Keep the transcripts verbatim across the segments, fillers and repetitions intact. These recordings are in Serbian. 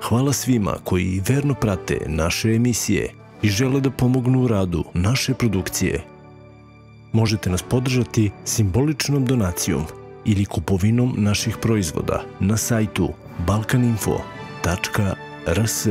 Hvala svima koji verno prate naše emisije i žele da pomognu u radu naše produkcije. Možete nas podržati simboličnom donacijom ili kupovinom naših proizvoda na sajtu balkaninfo tačka r s.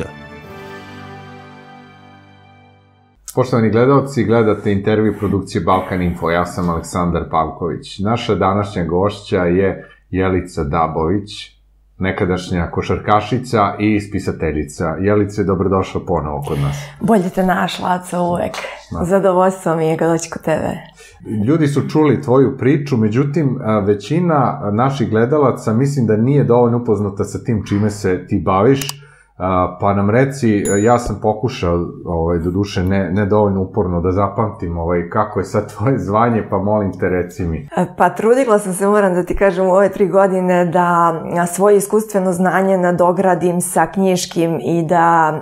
Poštovani gledalci, gledate intervju produkcije Balkan Info. Ja sam Aleksandar Pavković. Naša današnja gošća je Jelica Dabović, nekadašnja košarkašica i spisateljica. Jelice, dobrodošla ponovo kod nas. Bolje te našla, Aco, uvek. Zadovoljstvo mi je ga doći kod tebe. Ljudi su čuli tvoju priču, međutim, većina naših gledalaca mislim da nije dovoljno upoznata sa tim čime se ti baviš, pa nam reci, ja sam pokušao, do duše ne dovoljno uporno da zapamtim kako je sad tvoje zvanje, pa molim te reci mi. Pa trudila sam se, moram da ti kažem, u ove tri godine da svoje iskustveno znanje nadogradim sa knjiškim i da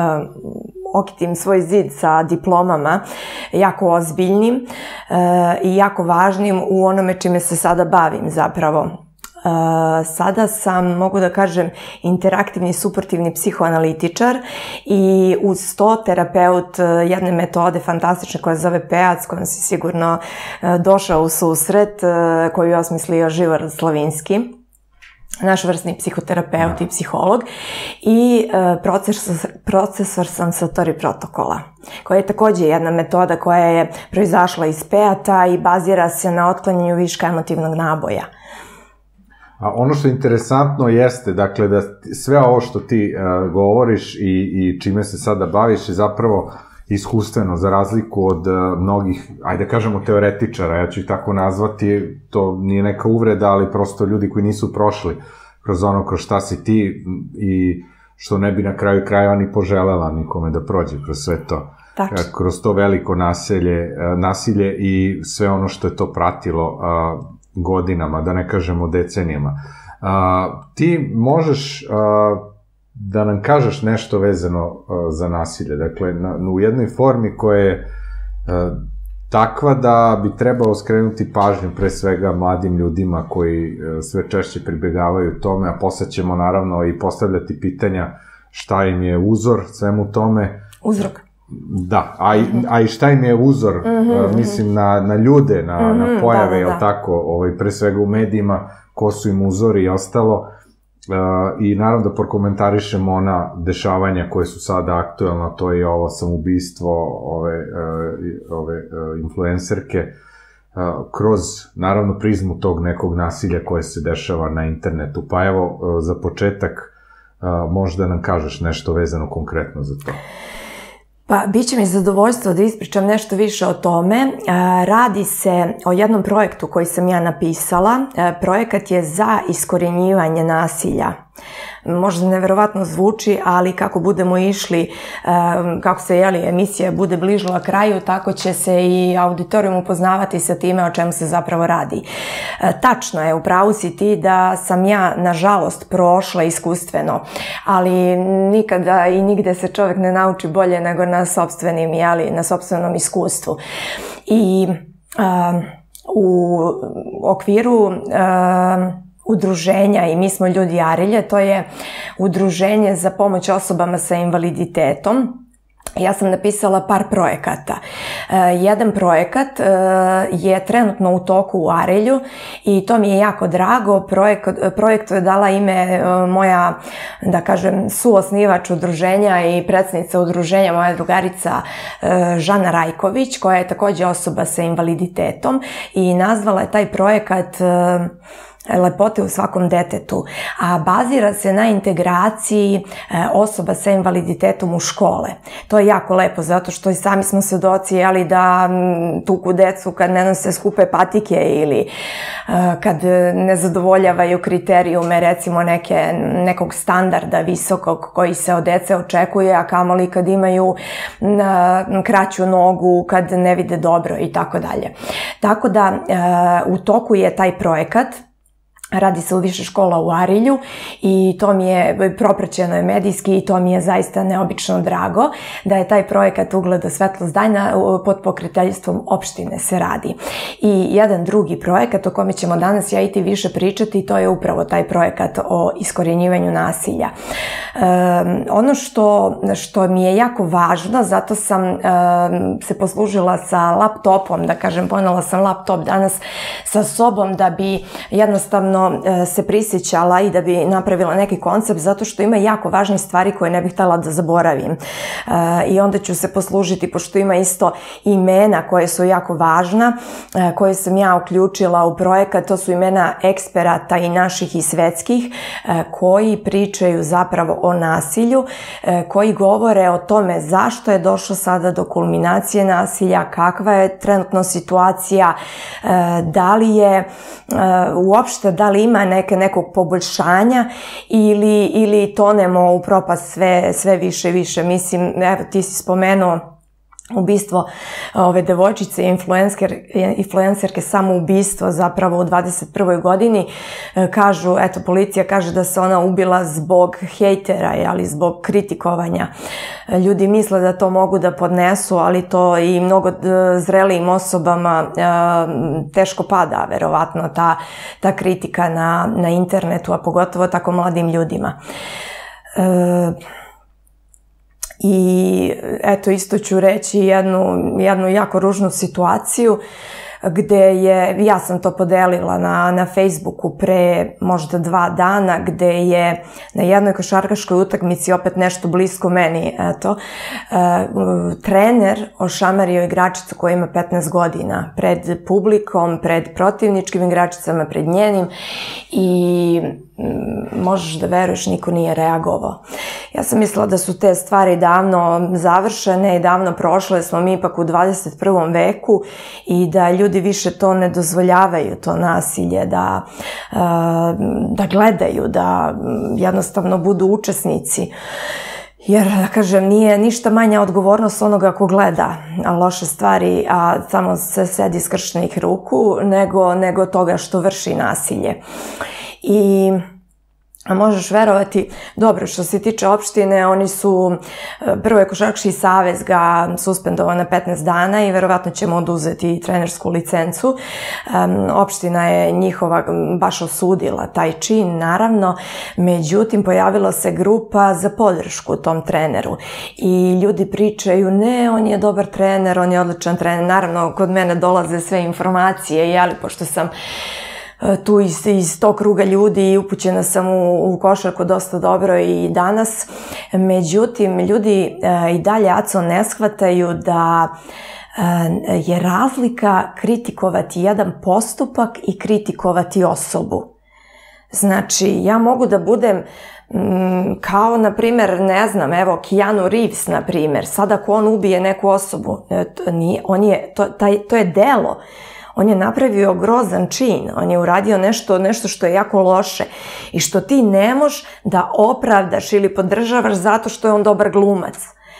okitim svoj zid sa diplomama jako ozbiljnim i jako važnim u onome čime se sada bavim zapravo. Sada sam, mogu da kažem, interaktivni suportivni psihoanalitičar i uz to terapeut jedne metode fantastične koja se zove P E A C, kojom si sigurno došao u susret, koju je osmislio Živor Slavinski, naš vrsni psihoterapeut i psiholog, i procesor sam Satori protokola, koja je takođe jedna metoda koja je proizašla iz P E A C-a i bazira se na otklanjanju viška emotivnog naboja. A ono što je interesantno jeste, dakle, da sve ovo što ti govoriš i čime se sada baviš je zapravo iskustveno, za razliku od mnogih, ajde da kažemo, teoretičara, ja ću ih tako nazvati, to nije neka uvreda, ali prosto ljudi koji nisu prošli kroz ono kroz šta si ti i što ne bi na kraju krajeva ni poželela nikome da prođe kroz sve to. Kroz to veliko nasilje i sve ono što je to pratilo godinama, da ne kažemo decenijama. Ti možeš da nam kažeš nešto vezano za nasilje, dakle, u jednoj formi koja je takva da bi trebalo skrenuti pažnju pre svega mladim ljudima koji sve češće pribegavaju tome, a posle ćemo naravno i postavljati pitanja šta im je uzor svemu tome. Uzrok. Da, a i šta im je uzor, mislim, na ljude, na pojave, jel tako, pre svega u medijima, ko su im uzori i ostalo, i naravno da prokomentarišemo ona dešavanja koje su sada aktuelna, to je ovo samoubistvo ove influencerke, kroz, naravno, prizmu tog nekog nasilja koje se dešava na internetu. Pa evo, za početak, možda nam kažeš nešto vezano konkretno za to. Pa, bit će mi zadovoljstvo da ispričam nešto više o tome. Radi se o jednom projektu koji sam ja napisala. Projekat je za iskorjenjivanje nasilja. Možda neverovatno zvuči, ali kako budemo išli, kako se emisija bude bližila kraju, tako će se i auditorijum upoznavati sa time o čemu se zapravo radi. Tačno je, upravo si ti da sam ja, nažalost, prošla iskustveno, ali nikada i nigde se čovek ne nauči bolje nego na sopstvenim, jeli, na sopstvenom iskustvu. I u okviru udruženja, i mi smo ljudi Arilje, to je udruženje za pomoć osobama sa invaliditetom. Ja sam napisala par projekata. Jedan projekat je trenutno u toku u Arilju i to mi je jako drago. Projektu je dala ime moja, da kažem, suosnivač udruženja i predsjednica udruženja, moja drugarica Žana Rajković, koja je takođe osoba sa invaliditetom, i nazvala je taj projekat Lepote u svakom detetu, a bazira se na integraciji osoba sa invaliditetom u škole. To je jako lepo, zato što i sami smo svedoci, jeli, da tuku decu kad ne nose skupe patike ili kad ne zadovoljavaju kriterijume, recimo nekog standarda visokog koji se od dece očekuje, a kamoli kad imaju kraću nogu, kad ne vide dobro i tako dalje. Tako da u toku je taj projekat Radi se u više škola u Arilju i to mi je, propraćeno je medijski i to mi je zaista neobično drago da je taj projekat Ugleda svetlost dana pod pokroviteljstvom opštine se radi. I jedan drugi projekat o kome ćemo danas ja i ti više pričati, to je upravo taj projekat o iskorjenjivanju nasilja. Um, ono što, što mi je jako važno, zato sam um, se poslužila sa laptopom, da kažem, ponela sam laptop danas sa sobom da bi jednostavno se prisjećala i da bi napravila neki koncept, zato što ima jako važnih stvari koje ne bih htjela da zaboravim. I onda ću se poslužiti, pošto ima isto imena koje su jako važna, koje sam ja uključila u projekat, to su imena eksperata i naših i svetskih, koji pričaju zapravo o nasilju, koji govore o tome zašto je došlo sada do kulminacije nasilja, kakva je trenutno situacija, da li je uopšte, da li ima neke, nekog poboljšanja ili, ili tonemo u propast sve, sve više i više. Mislim, evo, ti si spomenuo ubistvo ove devojčice, influencer, influencerke, samo ubistvo zapravo u dvadeset prvoj godini. Kažu, eto, policija kaže da se ona ubila zbog hejtera, ali zbog kritikovanja. Ljudi misle da to mogu da podnesu, ali to i mnogo zrelijim osobama teško pada, verovatno, ta, ta kritika na, na internetu, a pogotovo tako mladim ljudima. E, I eto, isto ću reći jednu, jednu jako ružnu situaciju gde je, ja sam to podelila na, na Facebooku pre možda dva dana, gde je na jednoj košarkaškoj utakmici, opet nešto blisko meni, eto, trener ošamario igračicu koja ima petnaest godina pred publikom, pred protivničkim igračicama, pred njenim i možeš da veruješ, niko nije reagovao. Ja sam mislila da su te stvari davno završene i davno prošle, smo mi ipak u dvadeset prvom veku i da ljudi više to ne dozvoljavaju, to nasilje, da, da gledaju, da jednostavno budu učesnici. Jer, da kažem, nije ništa manja odgovornost onoga ko gleda loše stvari, a samo se sedi skrštenih ruku, nego, nego toga što vrši nasilje. I a možeš verovati, dobro, što se tiče opštine, oni su, prvo je Košarkaški savez ga suspendovao na petnaest dana i verovatno ćemo oduzeti trenersku licencu. Um, opština je njihova baš osudila taj čin, naravno, međutim pojavila se grupa za podršku tom treneru i ljudi pričaju, ne, on je dobar trener, on je odličan trener, naravno kod mene dolaze sve informacije, jeli, pošto sam tu iz, iz tog kruga ljudi i upućena sam u, u košarku dosta dobro i danas. Međutim, ljudi e, i dalje, Aco, ne shvataju da e, je razlika kritikovati jedan postupak i kritikovati osobu. Znači, ja mogu da budem mm, kao, na primjer, ne znam, evo, Keanu Reeves, na primjer, sad ako on ubije neku osobu, to, nije, on je, to, taj, to je delo. On je napravio grozan čin, on je uradio nešto, nešto što je jako loše i što ti ne možeš da opravdaš ili podržavaš zato što je on dobar glumac.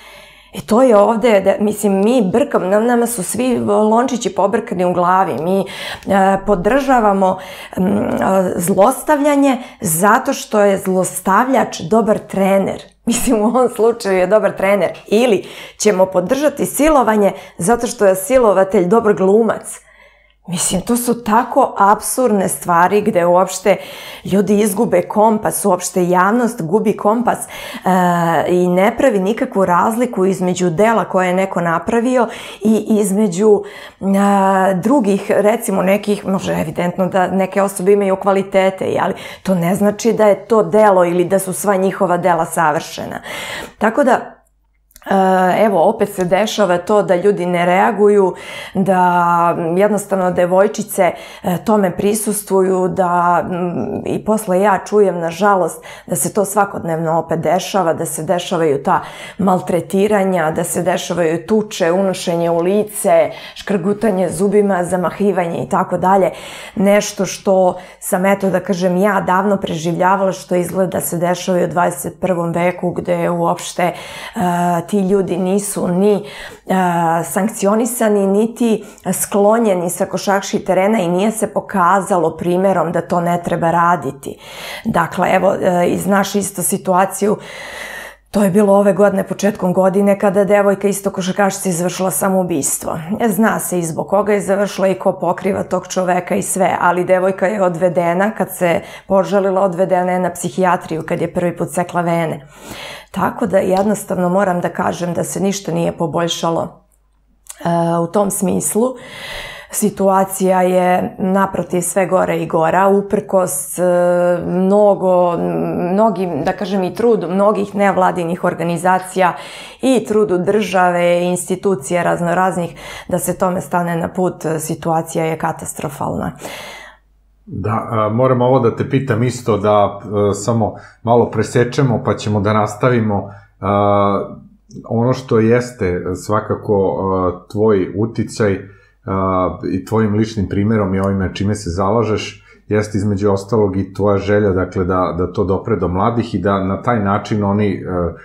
E to je ovde, da, mislim, mi brkam, nam, nama su svi lončići pobrkani u glavi, mi e, podržavamo m, zlostavljanje zato što je zlostavljač dobar trener. Mislim, u ovom slučaju je dobar trener. Ili ćemo podržati silovanje zato što je silovatelj dobar glumac. Mislim, to su tako apsurdne stvari gde uopšte ljudi izgube kompas, uopšte javnost gubi kompas e, i ne pravi nikakvu razliku između dela koje je neko napravio i između e, drugih, recimo nekih, može evidentno da neke osobe imaju kvalitete, ali to ne znači da je to delo ili da su sva njihova dela savršena. Tako da, evo, opet se dešava to da ljudi ne reaguju, da jednostavno devojčice tome prisustvuju, da i posle ja čujem, nažalost, da se to svakodnevno opet dešava, da se dešavaju ta maltretiranja, da se dešavaju tuče, unošenje u lice, škrgutanje zubima, zamahivanje i tako dalje. Nešto što sam, eto da kažem, ja davno preživljavala, što izgleda se dešava i u dvadeset prvom veku, gde uopšte uh, ti ljudi nisu ni sankcionisani, niti sklonjeni sa košarkaških terena i nije se pokazalo primjerom da to ne treba raditi. Dakle, evo, znaš isto situaciju, to je bilo ove godine, početkom godine, kada devojka isto košarkašica izvršila samoubistvo. Zna se i zbog koga je završila i ko pokriva tog čoveka i sve, ali devojka je odvedena, kad se požalila, odvedena je na psihijatriju kad je prvi put sekla vene. Tako da jednostavno moram da kažem da se ništa nije poboljšalo u tom smislu. Situacija je naprotiv sve gore i gora, uprkos mnogo, mnogim, da kažem i trudu mnogih nevladinih organizacija i trudu države i institucija raznoraznih da se tome stane na put, situacija je katastrofalna. Da, moram ovo da te pitam isto, da samo malo presečemo pa ćemo da nastavimo. Ono što jeste svakako tvoj uticaj i tvojim ličnim primjerom i ovime čime se zalažeš, jeste između ostalog i tvoja želja, dakle, da to dopre do mladih i da na taj način oni,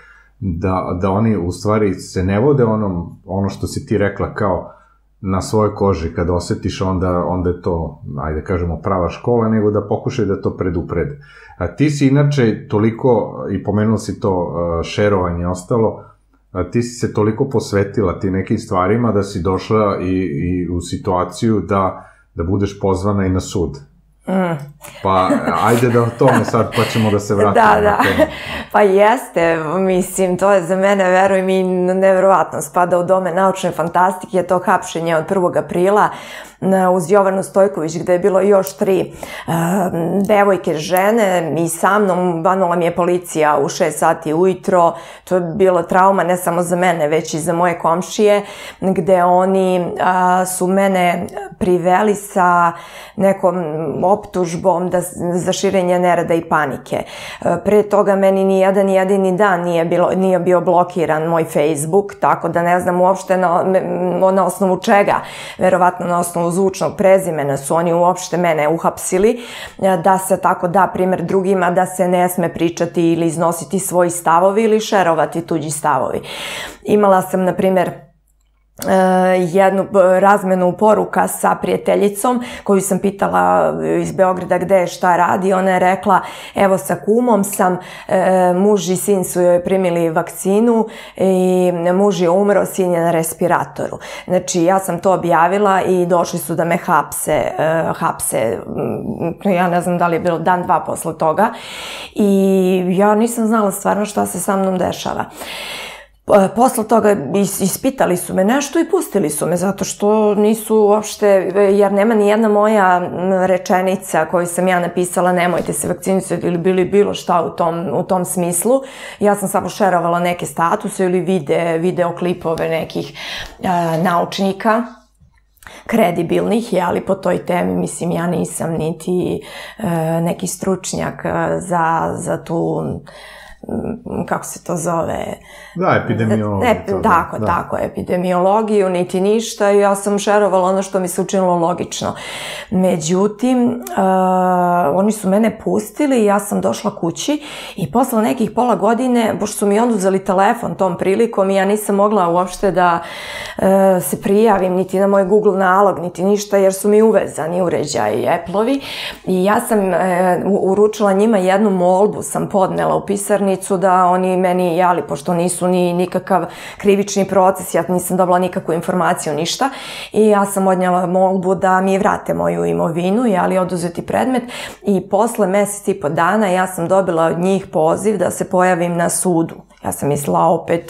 da oni u stvari se ne vode ono što si ti rekla kao na svojoj koži, kad osetiš onda je to, ajde kažemo, prava škola, nego da pokušaju da to preduprede. Ti si inače toliko, i pomenuo si to šerovanje i ostalo, ti si se toliko posvetila ti nekim stvarima da si došla i u situaciju da budeš pozvana i na sud. Pa, ajde da o tome sad, pa ćemo da se vratimo. Da, da, pa jeste, mislim, to je za mene, veruj mi, nevjerovatno, spada u domen naučne fantastike, to hapšenje od prvog aprila uz Jovanu Stojković, gde je bilo još tri devojke, žene, i sa mnom banula mi je policija u šest sati ujutro. To je bilo trauma ne samo za mene, već i za moje komšije, gde oni su mene priveli sa nekom optužbom za širenje nereda i panike. Pre toga meni ni jedan jedini dan nije bio blokiran moj Facebook, tako da ne znam uopšte na osnovu čega, verovatno na osnovu zvučnog prezimena su oni uopšte mene uhapsili, da se tako da primjer drugima, da se ne sme pričati ili iznositi svoji stavovi ili šerovati tuđi stavovi. Imala sam, na primjer, jednu razmenu poruka sa prijateljicom koju sam pitala iz Beograda gde je, šta radi. Ona je rekla, evo sa kumom sam, muž i sin su joj primili vakcinu i muž je umro, sin je na respiratoru. Znači ja sam to objavila i došli su da me hapse, hapse, ja ne znam da li je bilo dan, dva posle toga, i ja nisam znala stvarno šta se sa mnom dešava. Posle toga ispitali su me nešto i pustili su me, zato što nisu uopšte, jer nema ni jedna moja rečenica koju sam ja napisala nemojte se vakcinisati ili bili bilo šta u tom smislu. Ja sam samo šerovala neke statuse ili videoklipove nekih naučnika kredibilnih, ali po toj temi, mislim, ja nisam niti neki stručnjak za tu, kako se to zove? Da, epidemiologiju. Tako, tako, epidemiologiju, niti ništa, i ja sam šerovala ono što mi se učinilo logično. Međutim, oni su mene pustili i ja sam došla kući i posle nekih pola godine, pošto su mi oduzeli telefon tom prilikom i ja nisam mogla uopšte da se prijavim niti na moj Google nalog, niti ništa, jer su mi uvezani uređaji Apple-ovi, i ja sam uručila njima jednu molbu, sam podnela u pisarnicu da oni meni, jeli, pošto nisu ni nikakav krivični proces, ja nisam dobila nikakvu informaciju, ništa, i ja sam odnjela molbu da mi vrate moju imovinu, jeli, oduzeti predmet, i posle mesec i po dana ja sam dobila od njih poziv da se pojavim na sudu. Ja sam mislila opet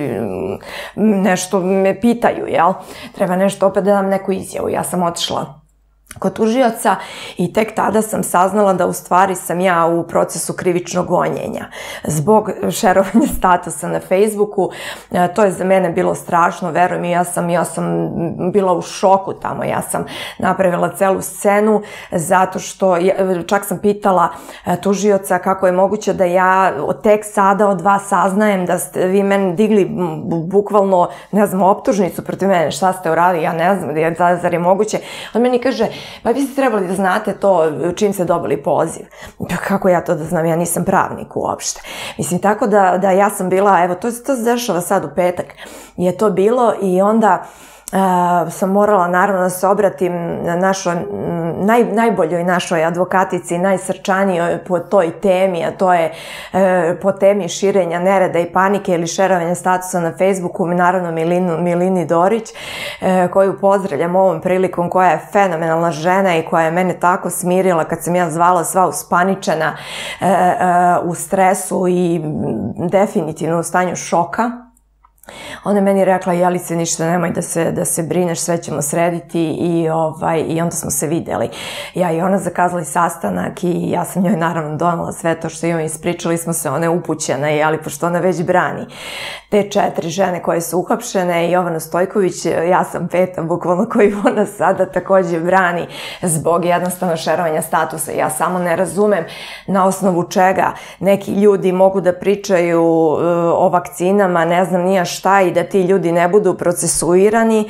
nešto me pitaju, jel? Treba nešto opet da dam neku izjavu. Ja sam otišla kod tužioca i tek tada sam saznala da u stvari sam ja u procesu krivičnog gonjenja zbog šerovanja statusa na Facebooku. To je za mene bilo strašno, verujem, i ja sam, ja sam bila u šoku tamo. Ja sam napravila celu scenu zato što, čak sam pitala tužioca kako je moguće da ja tek sada od vas saznajem da ste vi meni digli bukvalno, ne znam, optužnicu protiv mene, šta ste uradili, ja ne znam, zar je moguće. On meni kaže, pa vi ste trebali da znate to čim ste dobili poziv. Pa kako ja to da znam, ja nisam pravnik uopšte. Mislim, tako da, da ja sam bila, evo, to, to se dešava sad u petak, je to bilo i onda Uh, sam morala naravno da se obratim našoj, naj, najboljoj našoj advokatici, najsrčanijoj po toj temi, a to je uh, po temi širenja nereda i panike ili šerovanja statusa na Facebooku, naravno Milinu, Milini Dorić, uh, koju pozdravljam ovom prilikom, koja je fenomenalna žena i koja je mene tako smirila kad sam ja zvala sva uspaničena, uh, uh, u stresu i definitivno u stanju šoka. Ona je meni rekla, Jelice, ništa nemoj da se, da se brineš, sve ćemo srediti i, ovaj, i onda smo se videli. Ja i ona zakazali sastanak i ja sam njoj naravno donala sve to što imam, ispričali smo se, ona je upućena, jeli, pošto ona već brani te četiri žene koje su uhapšene, Jovana Stojković, ja sam peta, bukvalno koju ona sada takođe brani zbog jednostavno šerovanja statusa. Ja samo ne razumem na osnovu čega neki ljudi mogu da pričaju uh, o vakcinama, ne znam nija šta, i da ti ljudi ne budu procesuirani.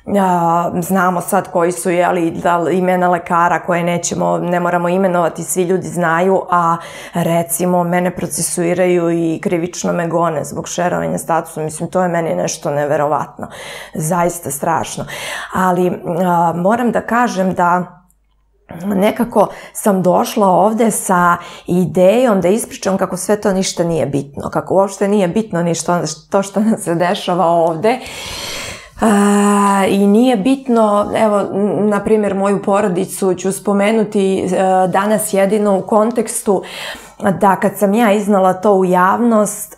Znamo sad koji su, jeli, da imena lekara koje nećemo, ne moramo imenovati, svi ljudi znaju, a recimo mene procesuiraju i krivično me gone zbog šerovanja statusa. Mislim, to je meni nešto neverovatno, zaista strašno. Ali a, moram da kažem da nekako sam došla ovde sa idejom da ispričam kako sve to ništa nije bitno, kako uopšte nije bitno ništa to što nam se dešava ovde. Uh, i nije bitno, evo, na primjer, moju porodicu ću spomenuti uh, danas jedino u kontekstu da kad sam ja iznala to u javnost,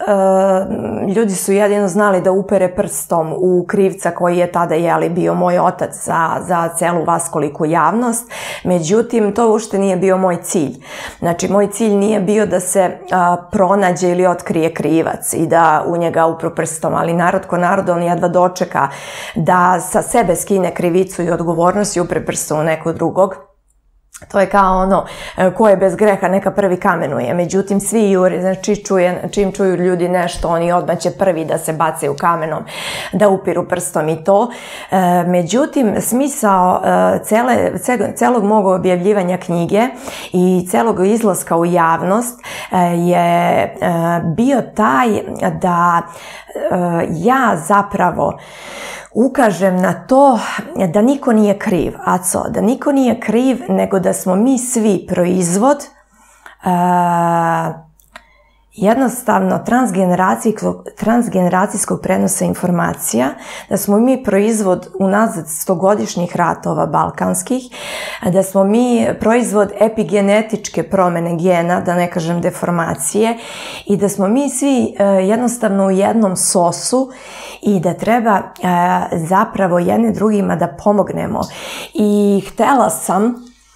ljudi su jedino znali da upere prstom u krivca koji je tada, jeli, bio moj otac za, za celu vaskoliku javnost. Međutim, to uopšte nije bio moj cilj. Znači, moj cilj nije bio da se a, pronađe ili otkrije krivac i da u njega upru prstom, ali narod ko narod, on jedva dočeka da sa sebe skine krivicu i odgovornost i upre prstom u nekog drugog. To je kao ono, ko je bez greha neka prvi kamenuje. Međutim, svi juri, znači čuje, čim čuju ljudi nešto, oni odmah će prvi da se bacaju kamenom, da upiru prstom i to. E, međutim, smisao e, cele, celog mog objavljivanja knjige i celog izlaska u javnost e, je e, bio taj da e, ja zapravo ukažem na to da niko nije kriv, Aco, da niko nije kriv, nego da smo mi svi proizvod uh, jednostavno transgeneracijskog, transgeneracijskog prenosa informacija, da smo mi proizvod unazad stogodišnjih ratova balkanskih, da smo mi proizvod epigenetičke promene gena, da ne kažem deformacije, i da smo mi svi uh, jednostavno u jednom sosu i da treba uh, zapravo jedne drugima da pomognemo. I htela sam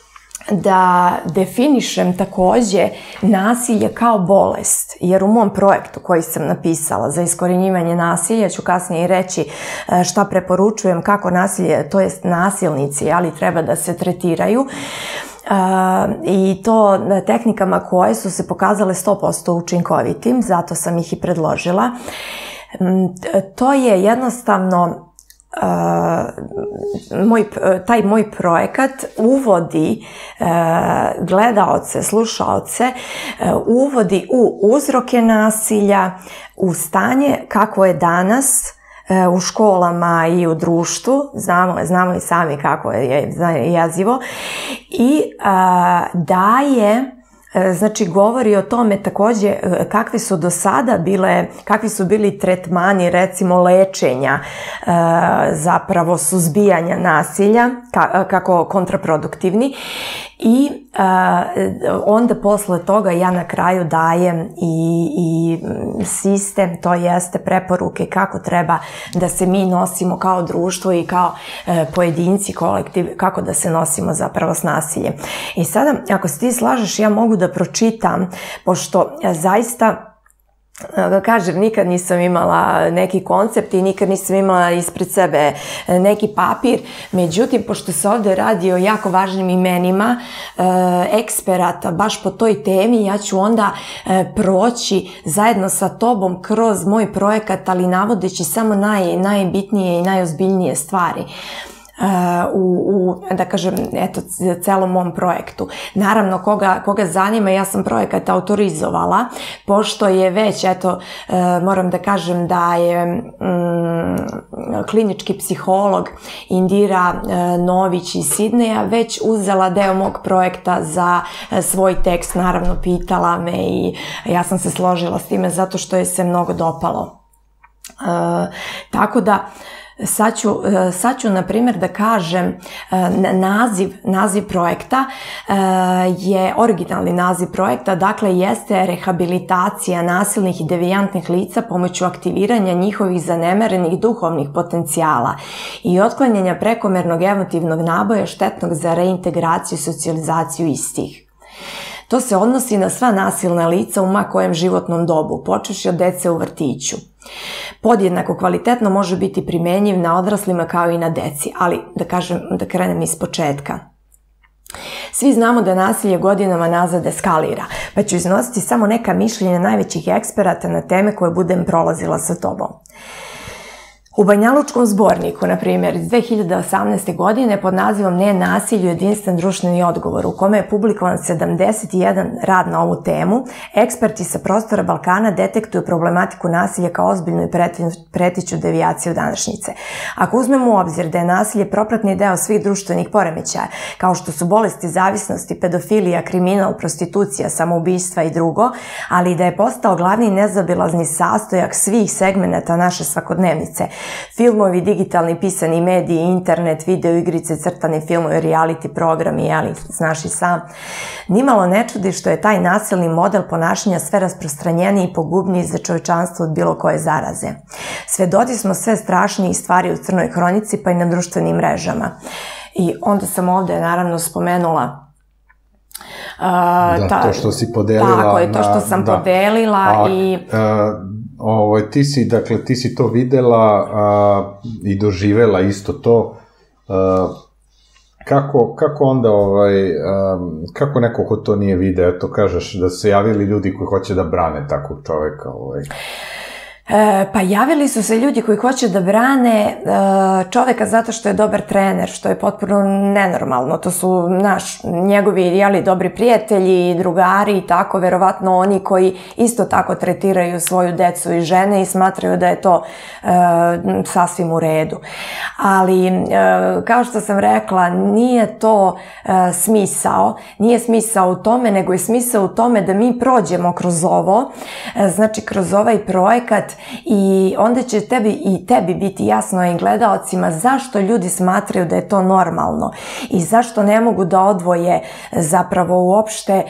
da definišem takođe nasilje kao bolest, jer u mom projektu koji sam napisala za iskorjenjivanje nasilja, ću kasnije reći šta preporučujem, kako nasilje, to jest nasilnici, ali treba da se tretiraju. Uh, i to tehnikama koje su se pokazale sto posto učinkovitim, zato sam ih i predložila. To je jednostavno Uh, moj, taj moj projekat uvodi uh, gledaoce, slušaoce, uh, uvodi u uzroke nasilja, u stanje kako je danas uh, u školama i u društvu, znamo, znamo i sami kako je jezivo, i uh, daje, znači govori o tome takođe kakvi su do sada bile, kakvi su bili tretmani, recimo lečenja, zapravo suzbijanja nasilja, kako kontraproduktivni, i onda posle toga ja na kraju dajem i, i sistem, to jeste preporuke kako treba da se mi nosimo kao društvo i kao pojedinci, kolektiv, kako da se nosimo zapravo s nasiljem. I sada, ako se ti slažeš, ja mogu da pročitam, pošto zaista, da kažem, nikad nisam imala neki koncept i nikad nisam imala ispred sebe neki papir. Međutim, pošto se ovde radi o jako važnim imenima e, eksperata baš po toj temi, ja ću onda e, proći zajedno sa tobom kroz moj projekat, ali navodeći samo naj, najbitnije i najozbiljnije stvari. u, u, da kažem, eto, celom mom projektu. Naravno, koga, koga zanima, ja sam projekat autorizovala, pošto je već, eto, moram da kažem da je mm, klinički psiholog Indira Nović iz Sidneja već uzela deo mog projekta za svoj tekst, naravno pitala me i ja sam se složila s time zato što je se mnogo dopalo. E, tako da Sad ću, sad ću, na primjer, da kažem naziv, naziv projekta je originalni naziv projekta, dakle jeste rehabilitacija nasilnih i devijantnih lica pomoću aktiviranja njihovih zanemerenih duhovnih potencijala i otklanjanja prekomernog emotivnog naboja štetnog za reintegraciju i socijalizaciju istih. To se odnosi na sva nasilna lica u ma kojem životnom dobu, počevši od dece u vrtiću. Podjednako kvalitetno može biti primenjiv na odraslima kao i na deci, ali da kažem, da krenem iz početka. Svi znamo da nasilje godinama nazad eskalira, pa ću iznositi samo neka mišljenja najvećih eksperata na teme koje budem prolazila sa tobom. U Banjalučkom zborniku, na primjer, iz dve hiljade osamnaeste. godine pod nazivom Nenasilje, jedinstven društveni odgovor, u kome je publikovan sedamdeset jedan rad na ovu temu, eksperti sa prostora Balkana detektuju problematiku nasilja kao ozbiljnu i pretiću devijaciju današnjice. Ako uzmemo u obzir da je nasilje propratni deo svih društvenih poremećaja, kao što su bolesti zavisnosti, pedofilija, kriminal, prostitucija, samoubistva i drugo, ali i da je postao glavni nezaobilazni sastojak svih segmenata naše svakodnevnice, filmovi, digitalni pisani mediji, internet, video igrice, crtani filmovi, reality programi, ali znaš i sam. Nimalo ne čudi što je taj nasilni model ponašanja sve rasprostranjeniji i pogubniji za čovječanstvo od bilo koje zaraze. Svedoci smo sve strašnijih stvari u Crnoj hronici pa i na društvenim mrežama. I onda sam ovde naravno spomenula da, to što si podelila. Tako je, to što sam podelila i... Ovo, ti si, dakle, ti si to videla a, i doživela isto to. A, kako, kako onda, ovaj, a, kako neko ko to nije video, eto kažeš da su se javili ljudi koji hoće da brane takvog čoveka, ovaj... E, pa javili su se ljudi koji hoće da brane e, čoveka zato što je dobar trener, što je potpuno nenormalno. To su naš, njegovi jeli, dobri prijatelji, drugari i tako, verovatno oni koji isto tako tretiraju svoju decu i žene i smatraju da je to e, sasvim u redu. Ali, e, kao što sam rekla, nije to e, smisao, nije smisao u tome, nego je smisao u tome da mi prođemo kroz ovo, e, znači kroz ovaj projekat, i onda će tebi i tebi biti jasno i gledaocima zašto ljudi smatraju da je to normalno i zašto ne mogu da odvoje zapravo uopšte e,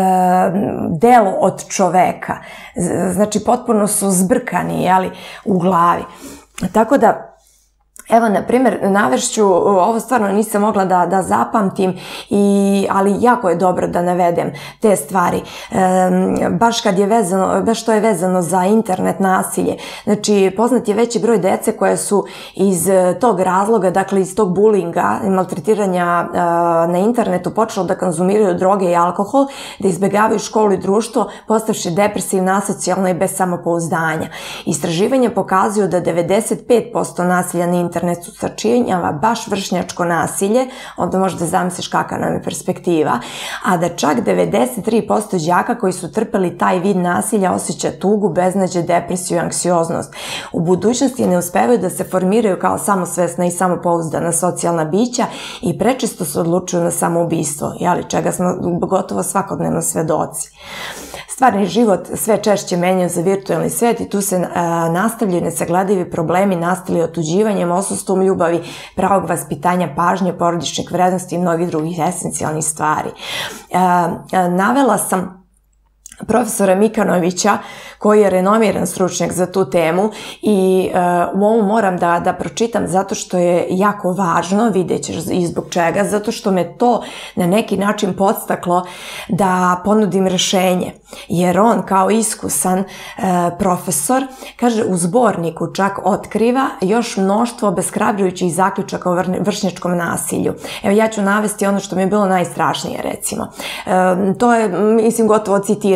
delo od čoveka. Znači potpuno su zbrkani, jeli, u glavi. Tako da, evo, na primjer, navešću, ovo stvarno nisam mogla da, da zapamtim, i, ali jako je dobro da navedem te stvari. E, baš kad je vezano, baš to je vezano za internet nasilje. Znači, poznat je veći broj dece koje su iz tog razloga, dakle iz tog bulinga i maltretiranja e, na internetu počelo da konzumiraju droge i alkohol, da izbegavaju školu i društvo, postavši depresivna, asocijalna i bez samopouzdanja. Istraživanja pokazuju da devedeset pet posto nasilja na internetu internetu sačinjava baš vršnjačko nasilje, onda možda zamisliš kakva nam je perspektiva, a da čak devedeset tri posto đaka koji su trpeli taj vid nasilja osjeća tugu, beznađe, depresiju i anksioznost. U budućnosti ne uspevaju da se formiraju kao samosvesna i samopouzdana socijalna bića i prečesto se odlučuju na samoubistvo, jeli, čega smo gotovo svakodnevno svedoci. Stvarni život sve češće menja za virtualni svet i tu se a, nastavljaju nesagledivi problemi nastali otuđivanjem, odsustvom ljubavi, pravog vaspitanja, pažnje, porodičnih vrednosti i mnogih drugih esencijalnih stvari. A, a, navela sam profesora Mikanovića, koji je renomiran stručnjak za tu temu, i uh, u ovom moram da, da pročitam zato što je jako važno, vidjet ćeš i zbog čega, zato što me to na neki način podstaklo da ponudim rešenje. Jer on kao iskusan uh, profesor, kaže, u zborniku čak otkriva još mnoštvo obeshrabrujućih zaključaka o vršnjačkom nasilju. Evo, ja ću navesti ono što mi je bilo najstrašnije, recimo. Uh, to je, mislim, gotovo citiranje.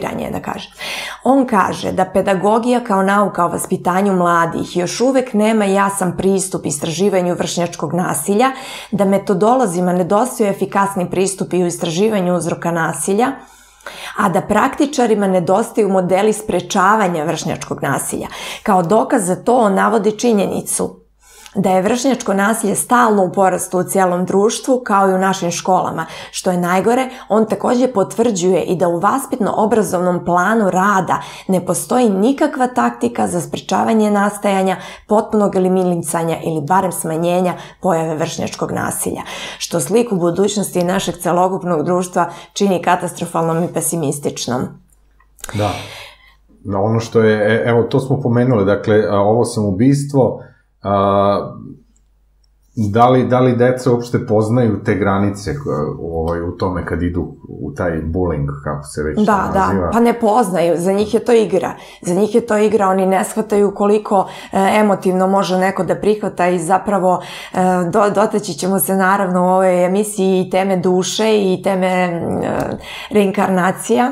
educiranje, da kažem. On kaže da pedagogija kao nauka o vaspitanju mladih još uvek nema jasan pristup istraživanju vršnjačkog nasilja, da metodolozima nedostaju efikasni pristupi u istraživanju uzroka nasilja, a da praktičarima nedostaju modeli sprečavanja vršnjačkog nasilja. Kao dokaz za to on navodi činjenicu da je vršnjačko nasilje stalno u porastu u cijelom društvu, kao i u našim školama. Što je najgore, on također potvrđuje i da u vaspitno-obrazovnom planu rada ne postoji nikakva taktika za sprečavanje nastajanja, potpunog eliminisanja ili barem smanjenja pojave vršnjačkog nasilja, što sliku budućnosti našeg celokupnog društva čini katastrofalnom i pesimističnom. Da. Ono što je, evo, to smo pomenuli, dakle, ovo samoubistvo, A, da li, da li deca uopšte poznaju te granice ovaj, u tome kad idu u taj bullying, kako se već da, naziva? Da, pa ne poznaju, za njih je to igra. Za njih je to igra, oni ne shvataju koliko e, emotivno može neko da prihvata i zapravo e, do, dotaći ćemo se naravno u ovoj emisiji i teme duše i teme e, reinkarnacija.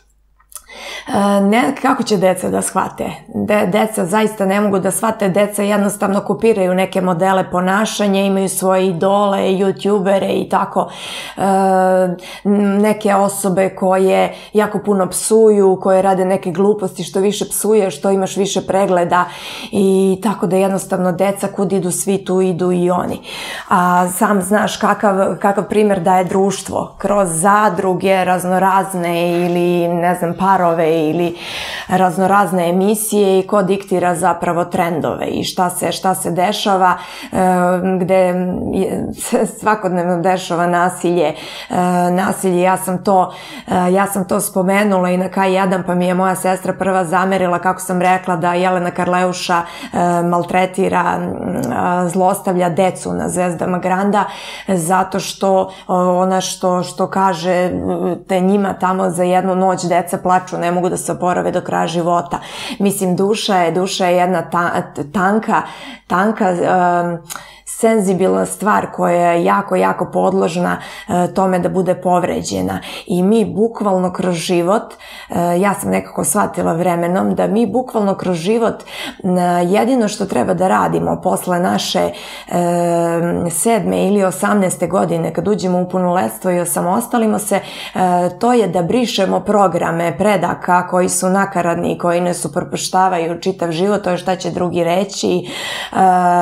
Ne, kako će deca da shvate? De, deca zaista ne mogu da shvate, deca jednostavno kopiraju neke modele ponašanja, imaju svoje idole, youtubere i tako, e, neke osobe koje jako puno psuju, koje rade neke gluposti, što više psuješ, što imaš više pregleda i tako da jednostavno deca kud idu svi tu idu i oni. A sam znaš kakav, kakav primjer daje društvo, kroz zadruge raznorazne ili ne znam parove ili raznorazne emisije i ko diktira zapravo trendove i šta se, šta se dešava, gde se svakodnevno dešava nasilje. Nasilje, ja sam to, ja sam to spomenula i na K jedan, pa mi je moja sestra prva zamerila kako sam rekla da Jelena Karleuša maltretira, zlostavlja decu na Zvezdama Granda, zato što ona što, što kaže te njima tamo za jednu noć deca plaču, ne mogu da se oporave do kraja života. Mislim, duša je, duša je jedna ta, tanka, tanka um, senzibilna stvar koja je jako, jako podložna e, tome da bude povređena. I mi bukvalno kroz život, e, ja sam nekako shvatila vremenom, da mi bukvalno kroz život e, jedino što treba da radimo posle naše e, sedme ili osamnaeste godine, kad uđemo u punoletstvo i osamostalimo se, e, to je da brišemo programe predaka koji su nakaradni, koji ne supropoštavaju čitav život, to je šta će drugi reći, e,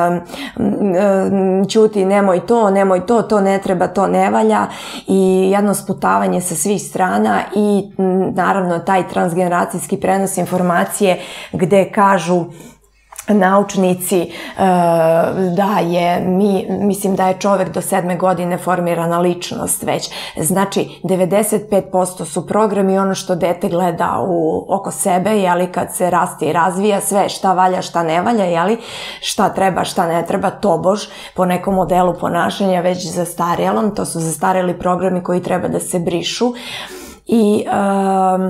e, ćuti, nemoj to, nemoj to, to ne treba, to ne valja i jedno sputavanje sa svih strana i naravno taj transgeneracijski prenos informacije gde kažu naučnici da je, mi, mislim da je čovek do sedme godine formirana ličnost već. Znači, devedeset pet posto su programi ono što dete gleda u, oko sebe, jeli, kad se raste i razvija, sve šta valja, šta ne valja, jeli, šta treba, šta ne treba, tobož, po nekom modelu ponašanja već zastarjelom, to su zastarjeli programi koji treba da se brišu i um,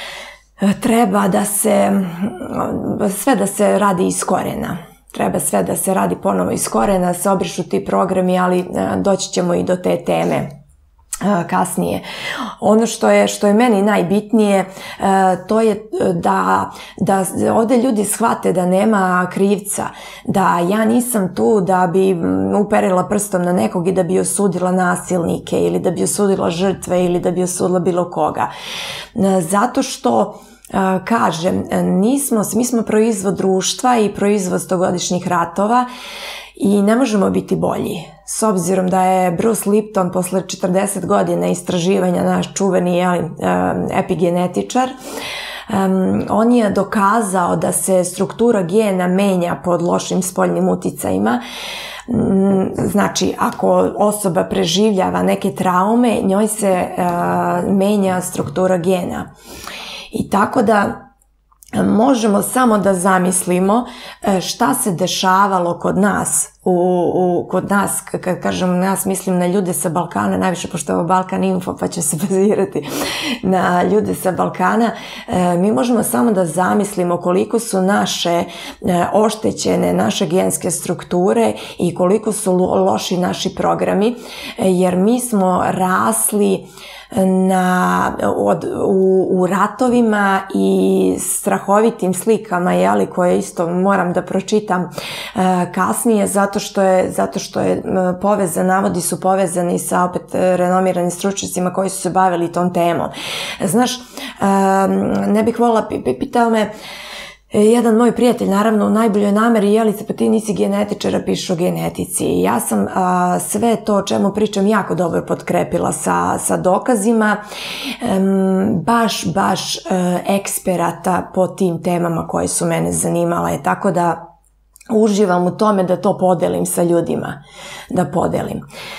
treba da se, sve da se radi iz korena. Treba sve da se radi ponovo iz korena, da se obrišu ti programi, ali doći ćemo i do te teme kasnije. Ono što je, što je meni najbitnije, to je da, da ovde ljudi shvate da nema krivca, da ja nisam tu da bi uperila prstom na nekog i da bi osudila nasilnike ili da bi osudila žrtve ili da bi osudila bilo koga. Zato što kažem, nismo, mi smo proizvod društva i proizvod stogodišnjih ratova i ne možemo biti bolji. S obzirom da je Bruce Lipton posle četrdeset godina istraživanja, naš čuveni jeli, epigenetičar, Um, on je dokazao da se struktura gena menja pod lošim spoljnim uticajima. Znači, ako osoba preživljava neke traume, njoj se uh, menja struktura gena. I tako da možemo samo da zamislimo šta se dešavalo kod nas U, u, kod nas, kad kažem nas, mislim na ljude sa Balkana, najviše pošto je ovo Balkan Info, pa će se bazirati na ljude sa Balkana, e, mi možemo samo da zamislimo koliko su naše e, oštećene, naše genske strukture i koliko su lo, loši naši programi, e, jer mi smo rasli na, od, u, u ratovima i strahovitim slikama, jeli, koje isto moram da pročitam e, kasnije, zato što je, zato što je povezan, navodi su povezani sa opet renomiranim stručnicima koji su se bavili tom temom. Znaš, e, ne bih volila, pitao me jedan moj prijatelj, naravno u najboljoj nameri, Jelice, pa ti nisi genetičara, pišeš o genetici. I ja sam a, sve to o čemu pričam jako dobro potkrepila sa, sa dokazima, um, baš, baš uh, eksperata po tim temama koje su mene zanimale. Tako da uživam u tome da to podelim sa ljudima, da podelim.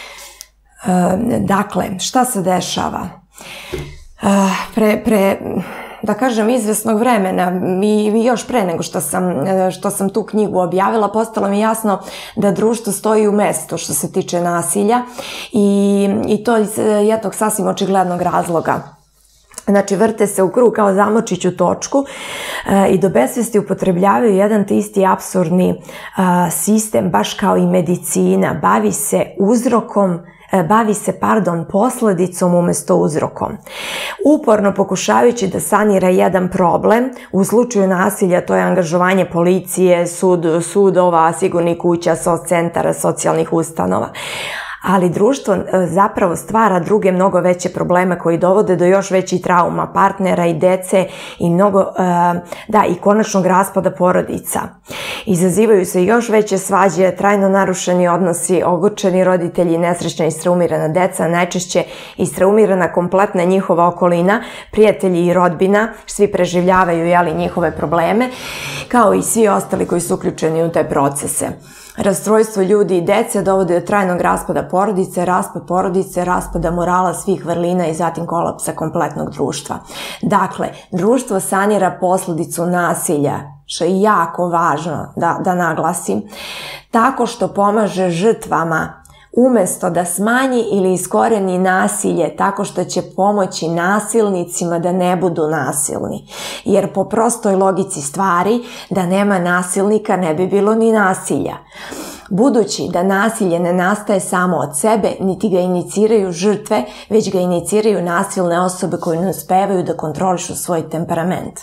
Uh, dakle, šta se dešava? Uh, pre... pre da kažem, izvesnog vremena i još pre nego što sam, što sam tu knjigu objavila, postalo mi jasno da društvo stoji u mestu što se tiče nasilja i, i to iz jednog sasvim očiglednog razloga. Znači, vrte se u krug kao zamočić u točku e, i do besvesti upotrebljavaju jedan te isti apsurdni a, sistem, baš kao i medicina. Bavi se uzrokom bavi se, pardon, posledicom umesto uzrokom. Uporno pokušavajući da sanira jedan problem, u slučaju nasilja to je angažovanje policije, sud, sudova, sigurnih kuća, soc-centara, socijalnih ustanova. Ali društvo zapravo stvara druge mnogo veće probleme koji dovode do još većih trauma partnera i dece i mnogo, da, i konačnog raspada porodica. Izazivaju se još veće svađe, trajno narušeni odnosi, ogorčeni roditelji, nesrećna i istraumirana deca, najčešće istraumirana kompletna njihova okolina, prijatelji i rodbina, svi preživljavaju, jeli, njihove probleme, kao i svi ostali koji su uključeni u te procese. Rastrojstvo ljudi i dece dovode do trajnog raspada porodice, raspad porodice, raspada morala svih vrlina i zatim kolapsa kompletnog društva. Dakle, društvo sanira posledicu nasilja, što je jako važno da, da naglasim, tako što pomaže žrtvama umesto da smanji ili iskoreni nasilje tako što će pomoći nasilnicima da ne budu nasilni. Jer po prostoj logici stvari, da nema nasilnika ne bi bilo ni nasilja. Budući da nasilje ne nastaje samo od sebe, niti ga iniciraju žrtve, već ga iniciraju nasilne osobe koje ne uspevaju da kontrolišu svoj temperament.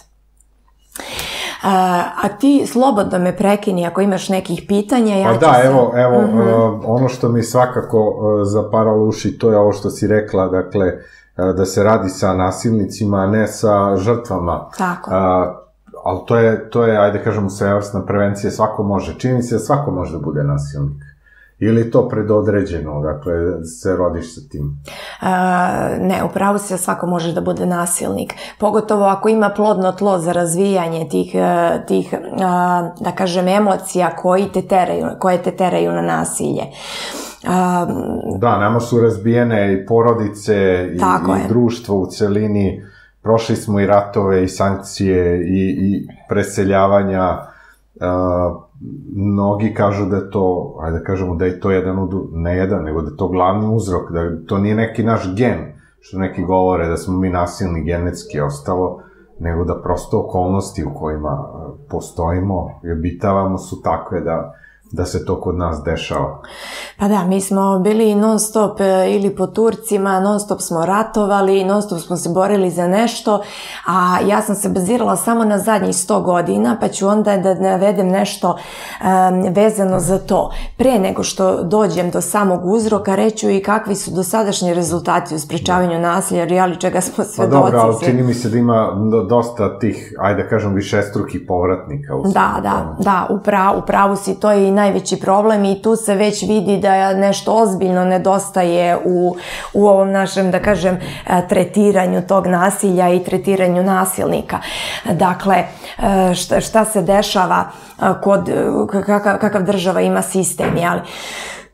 A, a ti slobodno me prekini ako imaš nekih pitanja. Ja pa da, se... evo, evo uh -huh. uh, ono što mi svakako uh, zaparalo uši, to je ovo što si rekla, dakle, uh, da se radi sa nasilnicima, a ne sa žrtvama. Tako. Uh, ali to je, to je, ajde kažemo, svojevrsna prevencija, svako može. Čini se da svako može da bude nasilnik. Ili to predodređeno, dakle, se rodiš sa tim? Uh, ne, upravo se svako može da bude nasilnik. Pogotovo ako ima plodno tlo za razvijanje tih, tih uh, da kažem, emocija koji te teraju, koje te teraju na nasilje. Uh, da, nama su razbijene i porodice i, i društvo u celini. Prošli smo i ratove i sankcije i, i preseljavanja. Uh, mnogi kažu da je to, ajde da kažemo da je to jedan, ne jedan, nego da je to glavni uzrok, da to nije neki naš gen, što neki govore da smo mi nasilni genetski ostalo, nego da prosto okolnosti u kojima postojimo i obitavamo su takve da da se to kod nas dešava. Pa da, mi smo bili non stop ili po Turcima, non stop smo ratovali, non stop smo se borili za nešto, a ja sam se bazirala samo na zadnjih sto godina, pa ću onda da navedem nešto um, vezano za to. Pre nego što dođem do samog uzroka, reću i kakvi su dosadašnji rezultati u sprečavanju nasilja, ali čega smo svedoci. Pa dobro, ali čini mi se da ima dosta tih, ajde da kažem, višestrukih povratnika. U da, da, da, upravo, upravo si, to je i najveći problem i tu se već vidi da nešto ozbiljno nedostaje u, u ovom našem, da kažem, tretiranju tog nasilja i tretiranju nasilnika. Dakle, šta, šta se dešava kod, kakav, kakav država ima sistem, jeli?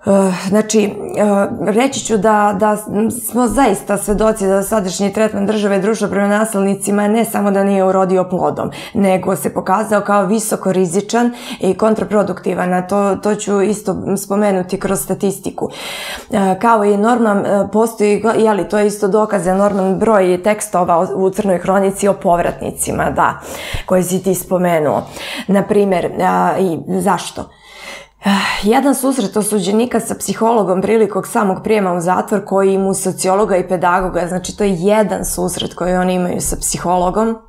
Znači, reći ću da, da smo zaista svedoci da sadašnji tretman države i društva prema nasilnicima ne samo da nije urodio plodom, nego se pokazao kao visoko rizičan i kontraproduktivan, a to, to ću isto spomenuti kroz statistiku. Kao i enorman, postoji, jeli, to je isto dokaz, enorman broj tekstova u Crnoj hronici o povratnicima, da, koje si ti spomenuo. Naprimjer, i zašto? Jedan susret osuđenika sa psihologom prilikom samog prijema u zatvor koji imu sociologa i pedagoga, znači to je jedan susret koji oni imaju sa psihologom,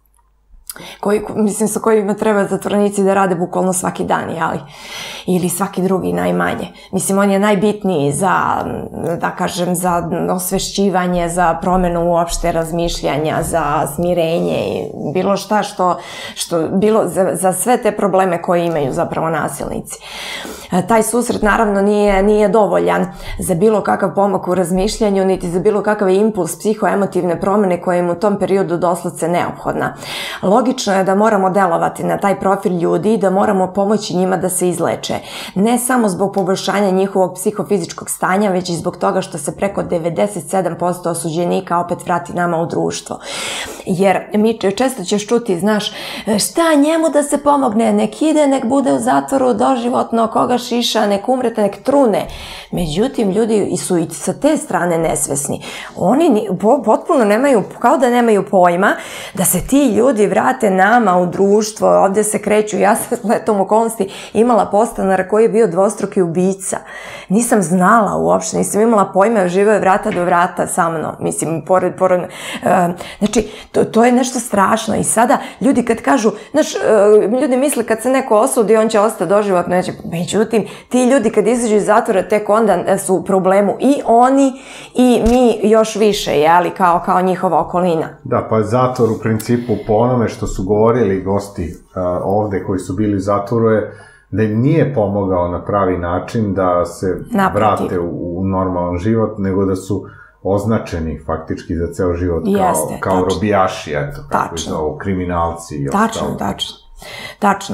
koji, mislim, sa kojima treba zatvorenici da rade bukvalno svaki dan, jeli? Ili svaki drugi, najmanje. Mislim, on je najbitniji za, da kažem, za osvešćivanje, za promenu uopšte razmišljanja, za smirenje i bilo šta što, što bilo, za, za sve te probleme koje imaju zapravo nasilnici. Taj susret naravno nije, nije dovoljan za bilo kakav pomak u razmišljanju, niti za bilo kakav impuls psihoemotivne promene koja im u tom periodu doslovce neophodna. Logično je da moramo delovati na taj profil ljudi i da moramo pomoći njima da se izleče. Ne samo zbog poboljšanja njihovog psihofizičkog stanja, već i zbog toga što se preko devedeset sedam posto osuđenika opet vrati nama u društvo. Jer mi često ćeš čuti, znaš, šta njemu da se pomogne, nek ide, nek bude u zatvoru doživotno, koga šiša, nek umrete, nek trune. Međutim, ljudi su i sa te strane nesvesni. Oni potpuno nemaju, kao da nemaju pojma da se ti ljudi vrate nama u društvo, ovdje se kreću. Ja sam letom okolnosti imala podstanara koji je bio dvostruki ubica. Nisam znala uopšte, nisam imala pojma, živeo je vrata do vrata sa mnom. Mislim, pored, pored, uh, znači, to, to je nešto strašno. I sada ljudi kad kažu, znaš, uh, ljudi misle kad se neko osudi, on će ostati doživotno. Neće. Međutim, ti ljudi kad izađu iz zatvora, tek onda su u problemu i oni i mi još više, jeli, kao, kao njihova okolina. Da, pa zatvor u principu po onome što su govorili gosti uh, ovde koji su bili u zatvoru je da im nije pomogao na pravi način da se Naprotiv. vrate u, u normalan život, nego da su označeni faktički za ceo život kao, Jeste, kao robijaši, eto, kako je zovu, kriminalci i ostalo. Tačno, tačno. Tačno.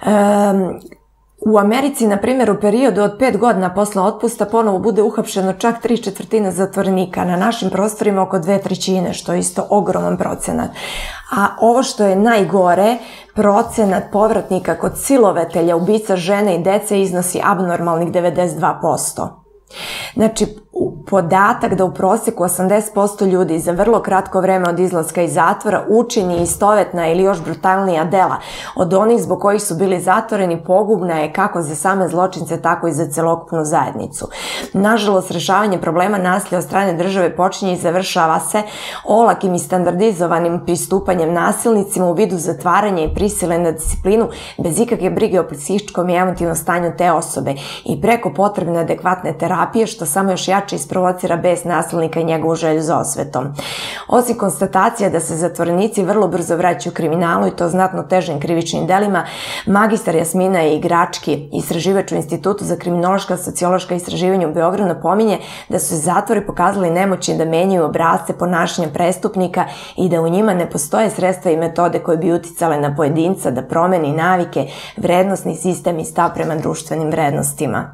Um, U Americi, na primjer, u periodu od pet godina posle otpusta ponovo bude uhapšeno čak tri četvrtine zatvorenika, na našim prostorima oko dve trećine, što je isto ogroman procenat. A ovo što je najgore, procenat povratnika kod silovatelja, ubica žene i dece iznosi abnormalnih devedeset dva posto. Znači, podatak da u proseku osamdeset posto ljudi za vrlo kratko vreme od izlaska iz zatvora učini istovetna ili još brutalnija dela od onih zbog kojih su bili zatvoreni, pogubna je kako za same zločince, tako i za celokupnu zajednicu. Nažalost, rešavanje problema nasilja od strane države počinje i završava se olakim i standardizovanim pristupanjem nasilnicima u vidu zatvaranja i prisile na disciplinu bez ikakve brige o psihičkom i emotivnom stanju te osobe i preko potrebne adekvatne terapije, što samo još jače isprovocira bes nasilnika i njegovu želju za osvetom. Osim konstatacija da se zatvorenici vrlo brzo vraćaju kriminalu i to znatno težim krivičnim delima, magistar Jasmina Igrački, istraživač u Institutu za kriminološka sociološka istraživanja u Beogradu, napominje da su se zatvori pokazali nemoćni da menjaju obrasce ponašanja prestupnika i da u njima ne postoje sredstva i metode koje bi uticale na pojedinca da promeni navike, vrednosni sistem i stav prema društvenim vrednostima.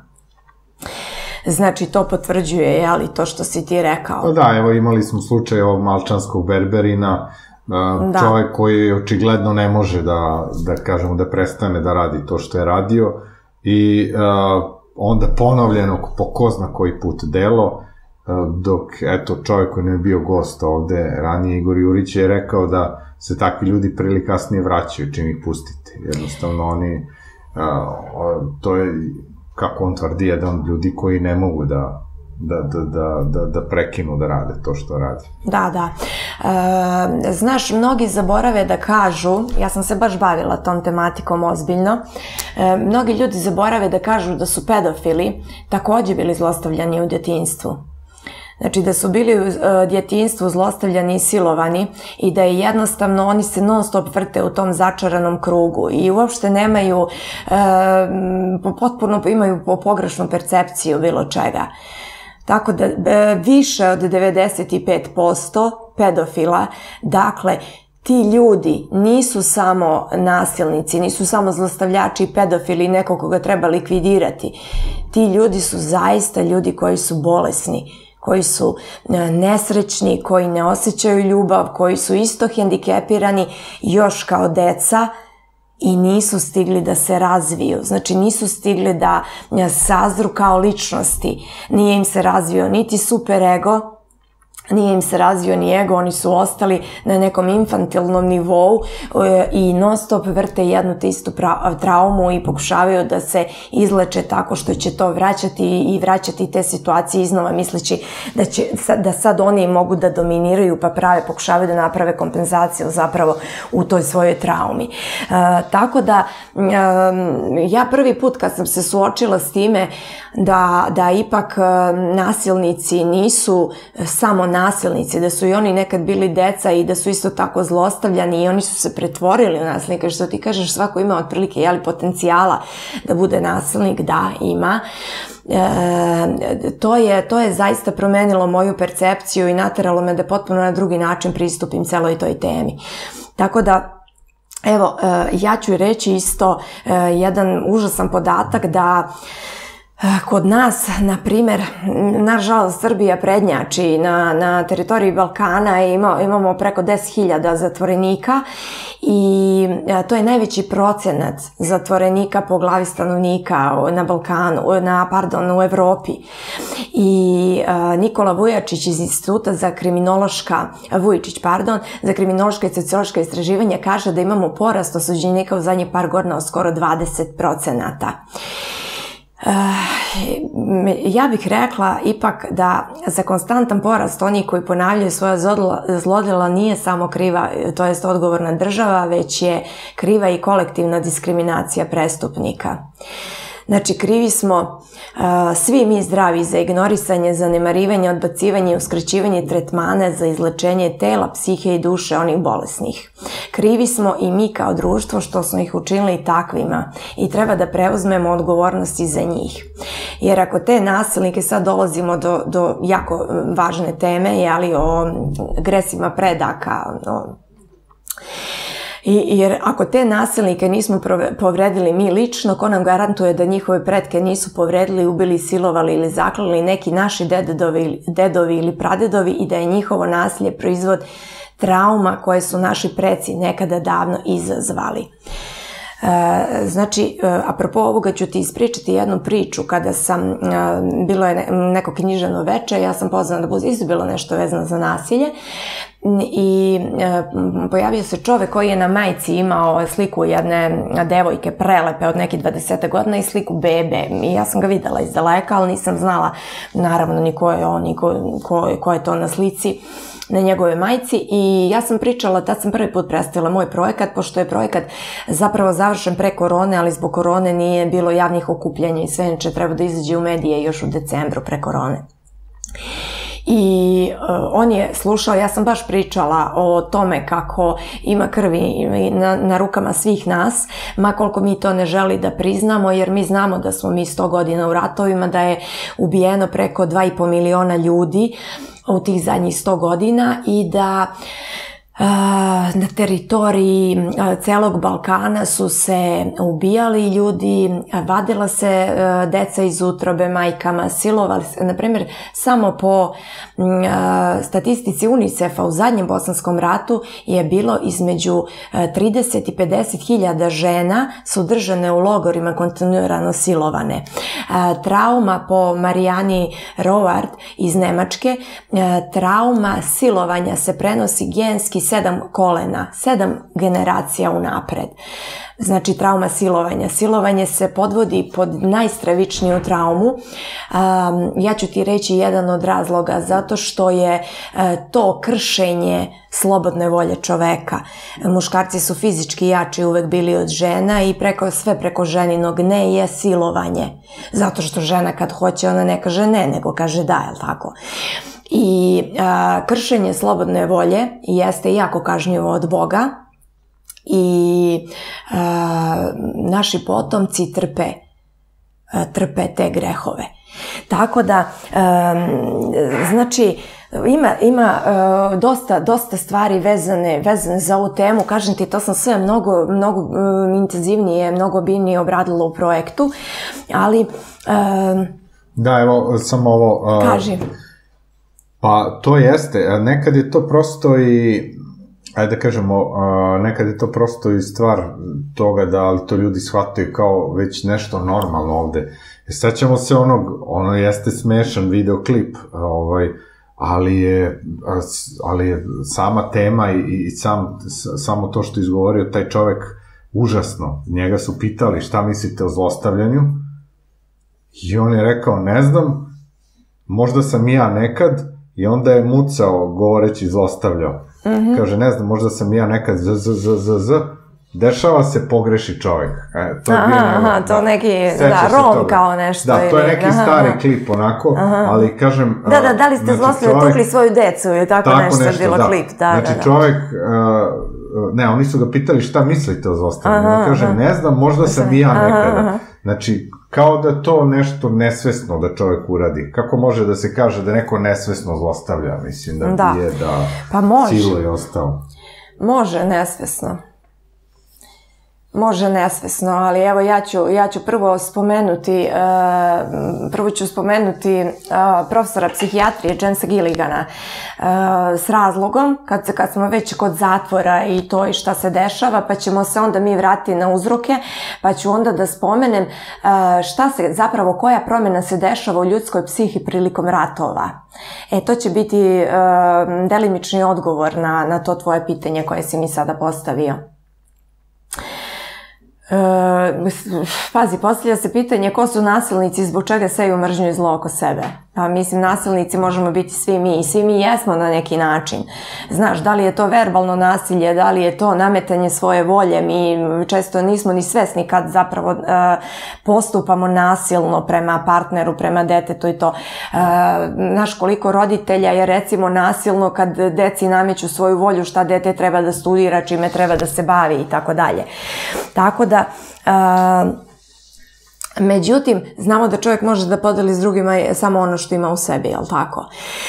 Znači, to potvrđuje, jeli, to što si ti rekao. Da, evo imali smo slučaj ovog malčanskog berberina, da. Čovek koji očigledno ne može da, da kažemo, da prestane da radi to što je radio i uh, onda ponovljeno po ko zna koji put delo, uh, dok, eto, čovek koji ne je bio gost ovde ranije, Igor Jurić, je rekao da se takvi ljudi pre ili kasnije vraćaju čim ih pustite. Jednostavno, oni, uh, to je, kako on tvrdi, jedan od ljudi koji ne mogu da, da, da, da, da prekinu da rade to što radi. Da, da. E, znaš, mnogi zaborave da kažu, ja sam se baš bavila tom tematikom ozbiljno, e, mnogi ljudi zaborave da kažu da su pedofili takođe bili zlostavljani u djetinjstvu. Znači da su bili u djetinjstvu zlostavljani i silovani i da je jednostavno oni se non stop vrte u tom začaranom krugu i uopšte nemaju, e, potpuno imaju pogrešnu percepciju bilo čega. Tako da e, više od devedeset pet posto pedofila, dakle, ti ljudi nisu samo nasilnici, nisu samo zlostavljači i pedofili, neko koga treba likvidirati. Ti ljudi su zaista ljudi koji su bolesni, koji su nesrećni, koji ne osjećaju ljubav, koji su isto hendikepirani još kao deca i nisu stigli da se razviju. Znači nisu stigli da sazru kao ličnosti. Nije im se razvio niti superego, nije im se razvio ni ego, oni su ostali na nekom infantilnom nivou i non stop vrte jednu te istu traumu i pokušavaju da se izleče tako što će to vraćati i vraćati te situacije iznova misleći da, će, da sad oni mogu da dominiraju pa prave, pokušavaju da naprave kompenzaciju zapravo u toj svojoj traumi. E, tako da e, ja prvi put kad sam se suočila s time da, da ipak nasilnici nisu samo nasilnici, da su i oni nekad bili deca i da su isto tako zlostavljani i oni su se pretvorili u nasilnika, što ti kažeš svako ima otprilike jeli, potencijala da bude nasilnik, da ima. E, to je, to je zaista promenilo moju percepciju i nateralo me da potpuno na drugi način pristupim celoj toj temi. Tako da evo, ja ću reći isto jedan užasan podatak da kod nas, na primjer, nažalost Srbija prednjači na, na teritoriji Balkana i ima, imamo preko deset hiljada zatvorenika i to je najveći procenat zatvorenika po glavi stanovnika na Balkanu, na, pardon, u Evropi. I a, Nikola Vujačić iz Instituta za kriminološka, Vujičić, pardon, za kriminološka i sociološka istraživanja kaže da imamo porast osuđenika u zadnjih par godina od skoro dvadeset procenata. Ja bih rekla ipak da za konstantan porast onih koji ponavljaju svoja zlodela nije samo kriva, to jest odgovorna država, već je kriva i kolektivna diskriminacija prestupnika. Znači, krivi smo uh, svi mi zdravi za ignorisanje, zanemarivanje, odbacivanje i uskraćivanje tretmana za izlečenje tela, psihe i duše onih bolesnih. Krivi smo i mi kao društvo što smo ih učinili takvima i treba da preuzmemo odgovornosti za njih. Jer ako te nasilnike, sad dolazimo do, do jako važne teme, ali o gresima predaka, o I, jer ako te nasilnike nismo povredili mi lično, ko nam garantuje da njihove pretke nisu povredili, ubili, silovali ili zaklali neki naši dedovi, dedovi ili pradedovi i da je njihovo nasilje proizvod trauma koje su naši preci nekada davno izazvali. Znači, apropo ovoga ću ti ispričati jednu priču. Kada sam, bilo je neko književno veče, ja sam pozvana da bude isto bilo nešto vezano za nasilje i pojavio se čovek koji je na majici imao sliku jedne devojke prelepe od nekih dvadeset godina i sliku bebe i ja sam ga videla iz daleka, ali nisam znala naravno ni ko je on, ni ko, ko, ko je to na slici na njegove majici i ja sam pričala, tad sam prvi put predstavila moj projekat, pošto je projekat zapravo završen pre korone, ali zbog korone nije bilo javnih okupljanja i sve, inače treba da izađe u medije još u decembru pre korone. I uh, on je slušao, ja sam baš pričala o tome kako ima krvi na, na rukama svih nas, ma koliko mi to ne želi da priznamo, jer mi znamo da smo mi sto godina u ratovima, da je ubijeno preko dva i po miliona ljudi u tih zadnjih sto godina i da na teritoriji celog Balkana su se ubijali ljudi, vadila se deca iz utrobe majkama, silovali se, na primjer, samo po statistici UNICEF-a u zadnjem bosanskom ratu je bilo između trideset i pedeset hiljada žena su držane u logorima, kontinuirano silovane. Trauma po Marijani Rovard iz Nemačke, trauma silovanja se prenosi genski sedam kolena, sedam generacija unapred. Znači, trauma silovanja. Silovanje se podvodi pod najstravičniju traumu. Um, ja ću ti reći jedan od razloga, zato što je uh, to kršenje slobodne volje čoveka. Muškarci su fizički jači uvek bili od žena i preko, sve preko ženinog ne je silovanje. Zato što žena kad hoće, ona ne kaže ne, nego kaže da, je li tako? I a, kršenje slobodne volje jeste jako kažnjivo od Boga i a, naši potomci trpe, a, trpe te grehove. Tako da, a, znači, Ima, ima uh, dosta, dosta stvari vezane, vezane za ovu temu. Kažem ti, to sam sve mnogo, mnogo um, intenzivnije, mnogo biljnije obradila u projektu, ali... Um, da, evo, samo ovo... Uh, kaži. Pa, to jeste. Nekad je to prosto i... Ajde da kažemo, uh, nekad je to prosto i stvar toga da ali to ljudi shvataju kao već nešto normalno ovde. Sećamo se onog, ono jeste smešan videoklip, ovaj, ali je, ali je sama tema i, i sam, samo to što izgovorio taj čovek užasno. Njega su pitali šta mislite o zlostavljanju i on je rekao ne znam, možda sam i ja nekad i onda je mucao govoreći zlostavljao. Mm-hmm. Kaže ne znam, možda sam i ja nekad z, z, z, z, z. Dešava se, pogreši čovjek. E, to aha, je aha, to neki, da, rom kao nešto. Da, to je neki aha, stari aha. klip onako, aha. ali kažem... Da, da, da li ste znači, zlostavljali, čovjek... tukli svoju decu ili tako, tako nešto, nešto bilo da. klip. Da, znači da, da. čovjek, uh, ne, oni su ga pitali šta mislite o zlostavljanju. On kaže, aha. ne znam, možda sam i ja nekada. Aha, aha. Znači, kao da to nešto nesvesno da čovjek uradi. Kako može da se kaže da neko nesvesno zlostavlja? Mislim da, da. je da pa može. Silo je ostao. Može nesvesno. Može nesvesno, ali evo ja ću, ja ću prvo spomenuti, uh, prvo ću spomenuti uh, profesora psihijatrije Jamesa Gilligana uh, s razlogom, kad, kad smo već kod zatvora i to i šta se dešava, pa ćemo se onda mi vratiti na uzroke, pa ću onda da spomenem uh, šta se, zapravo koja promjena se dešava u ljudskoj psihi prilikom ratova. E, to će biti uh, delimični odgovor na, na to tvoje pitanje koje si mi sada postavio. Uh, pazi, postavlja se pitanje ko su nasilnici i zbog čega seju mržnju i zlo oko sebe. Pa mislim, nasilnici možemo biti svi mi i svi mi jesmo na neki način. Znaš, da li je to verbalno nasilje, da li je to nametanje svoje volje, mi često nismo ni svesni kad zapravo uh, postupamo nasilno prema partneru, prema detetu i to. Uh, znaš, koliko roditelja je recimo nasilno kad deci nameću svoju volju šta dete treba da studira, čime treba da se bavi i tako dalje. Tako da Uh, međutim, znamo da čovjek može da podeli s drugima samo ono što ima u sebi, jel tako?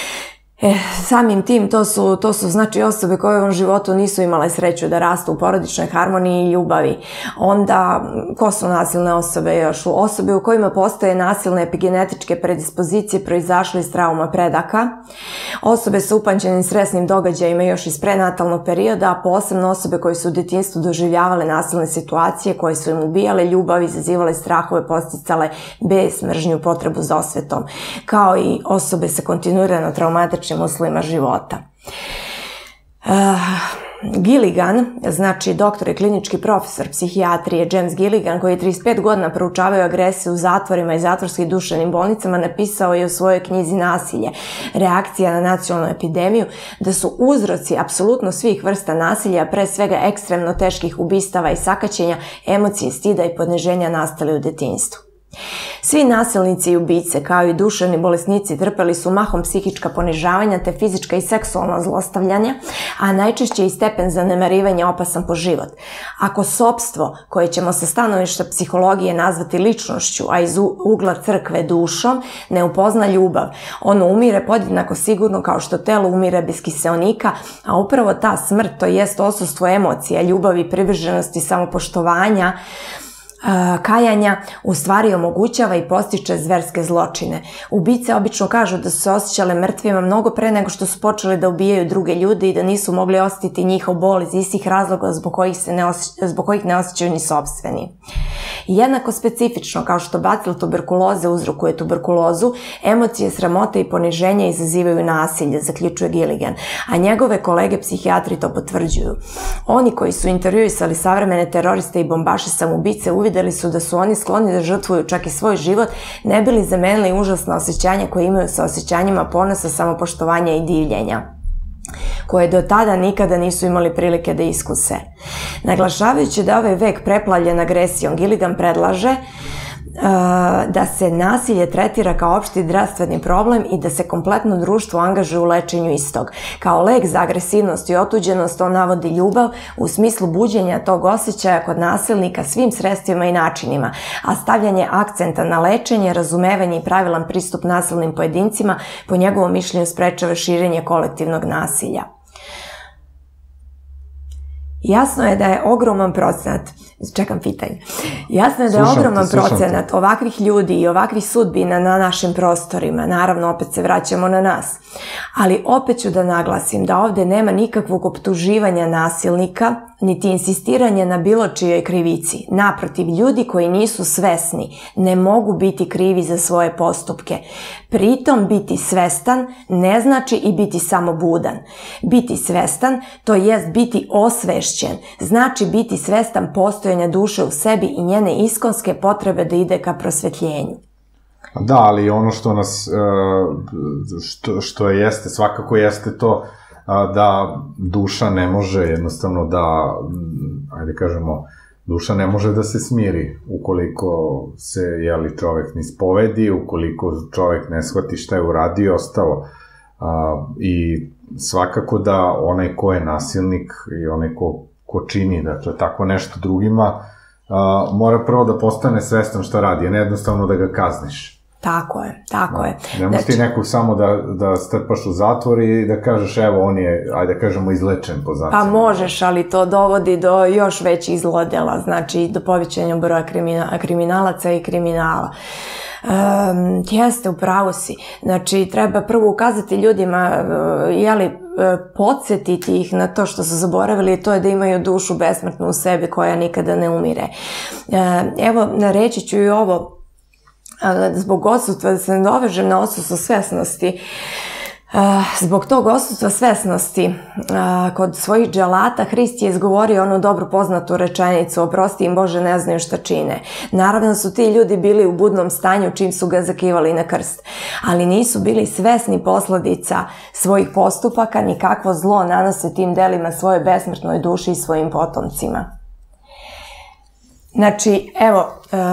E, samim tim, to su, to su znači osobe koje u ovom životu nisu imale sreću da rastu u porodičnoj harmoniji i ljubavi. Onda, ko su nasilne osobe još? Osobe u kojima postoje nasilne epigenetičke predispozicije proizašle iz trauma predaka. Osobe sa upančenim stresnim događajima još iz prenatalnog perioda, a posebno osobe koje su u detinjstvu doživljavale nasilne situacije, koje su im ubijale ljubav, izazivale strahove, podsticale bes, mržnju, potrebu za osvetom. Kao i osobe sa kontinuirano traumatičnim uslovima života. Uh, Gilligan, znači doktor i klinički profesor psihijatrije James Gilligan, koji je trideset pet godina proučavao agresiju u zatvorima i zatvorskim duševnim bolnicama, napisao je u svojoj knjizi Nasilje, reakcija na nacionalnu epidemiju, da su uzroci apsolutno svih vrsta nasilja, pre svega ekstremno teških ubistava i sakaćenja, emocije, stida i poniženja nastali u detinjstvu. Svi nasilnici i ubice, kao i duševni bolesnici, trpeli su mahom psihička ponižavanja te fizička i seksualna zlostavljanja, a najčešće i stepen zanemarivanja opasan po život. Ako sopstvo, koje ćemo sa stanovišta psihologije nazvati ličnošću, a iz ugla crkve dušom, ne upozna ljubav, ono umire podjednako sigurno kao što telo umire bez kiseonika, a upravo ta smrt, to jest odsustvo emocija, ljubavi, privrženosti, samopoštovanja, kajanja u stvari omogućava i postiče zverske zločine. Ubice obično kažu da su se osjećale mrtvima mnogo pre nego što su počeli da ubijaju druge ljude i da nisu mogli osjetiti njihov bol iz istih razloga zbog kojih, se ne osjećaju, zbog kojih ne osjećaju ni sopstveni. Jednako specifično kao što bacil tuberkuloze uzrokuje tuberkulozu, emocije, sramote i poniženja izazivaju nasilje, zaključuje Gilligan, a njegove kolege psihijatri to potvrđuju. Oni koji su intervjuisali savremene teroriste i bombaše samoubice uvideli su da su oni skloni da žrtvuju čak i svoj život, ne bi li zamenili užasna osjećanja koje imaju sa osjećanjima ponosa, samopoštovanja i divljenja, koje do tada nikada nisu imali prilike da iskuse. Naglašavajući da ovaj vek preplavljen agresijom, Gilligan predlaže da se nasilje tretira kao opšti zdravstveni problem i da se kompletno društvo angažuje u lečenju istog. Kao lek za agresivnost i otuđenost on navodi ljubav u smislu buđenja tog osjećaja kod nasilnika svim sredstvima i načinima, a stavljanje akcenta na lečenje, razumevanje i pravilan pristup nasilnim pojedincima po njegovom mišljenju sprečava širenje kolektivnog nasilja. Jasno je da je ogroman procenat, čekam pitanje, jasno je da je ogroman procenat ovakvih ljudi i ovakvih sudbina na našim prostorima, naravno opet se vraćamo na nas, ali opet ću da naglasim da ovde nema nikakvog optuživanja nasilnika, niti insistiranja na bilo čijoj krivici. Naprotiv, ljudi koji nisu svesni ne mogu biti krivi za svoje postupke. Pritom biti svestan ne znači i biti samo budan. Biti svestan, to jest biti osvešćen, znači biti svestan postojanja duše u sebi i njene iskonske potrebe da ide ka prosvetljenju. Da, ali ono što nas, što jeste, svakako jeste to da duša ne može jednostavno da, ajde kažemo, duša ne može da se smiri ukoliko se, jeli, čovek ne ispovedi, ukoliko čovek ne shvati šta je uradio i ostalo. I svakako da onaj ko je nasilnik i onaj ko, ko čini, dakle, tako nešto drugima, mora prvo da postane svestan šta radi, a ne jednostavno da ga kazniš. Tako je, tako je. Ne možeš ti nekog samo da strpaš u zatvor i da kažeš evo on je, ajde da kažemo, izlečen po zatvoru. Pa možeš, ali to dovodi do još većih zlodela, znači do povećanja broja kriminalaca i kriminala. Jeste, upravo si. Znači, treba prvo ukazati ljudima, jeli, podsjetiti ih na to što su zaboravili, to je da imaju dušu besmrtnu u sebi koja nikada ne umire. Evo, reći ću i ovo, zbog odsustva, da se ne dovežem na odsustvo svesnosti, zbog tog odsustva svesnosti kod svojih dželata Hrist je izgovorio onu dobro poznatu rečenicu: oprosti im Bože, ne znaju šta čine. Naravno su ti ljudi bili u budnom stanju čim su ga zakivali na krst, ali nisu bili svesni posledica svojih postupaka ni kakvo zlo nanose tim delima svojoj besmrtnoj duši i svojim potomcima. Znači, evo,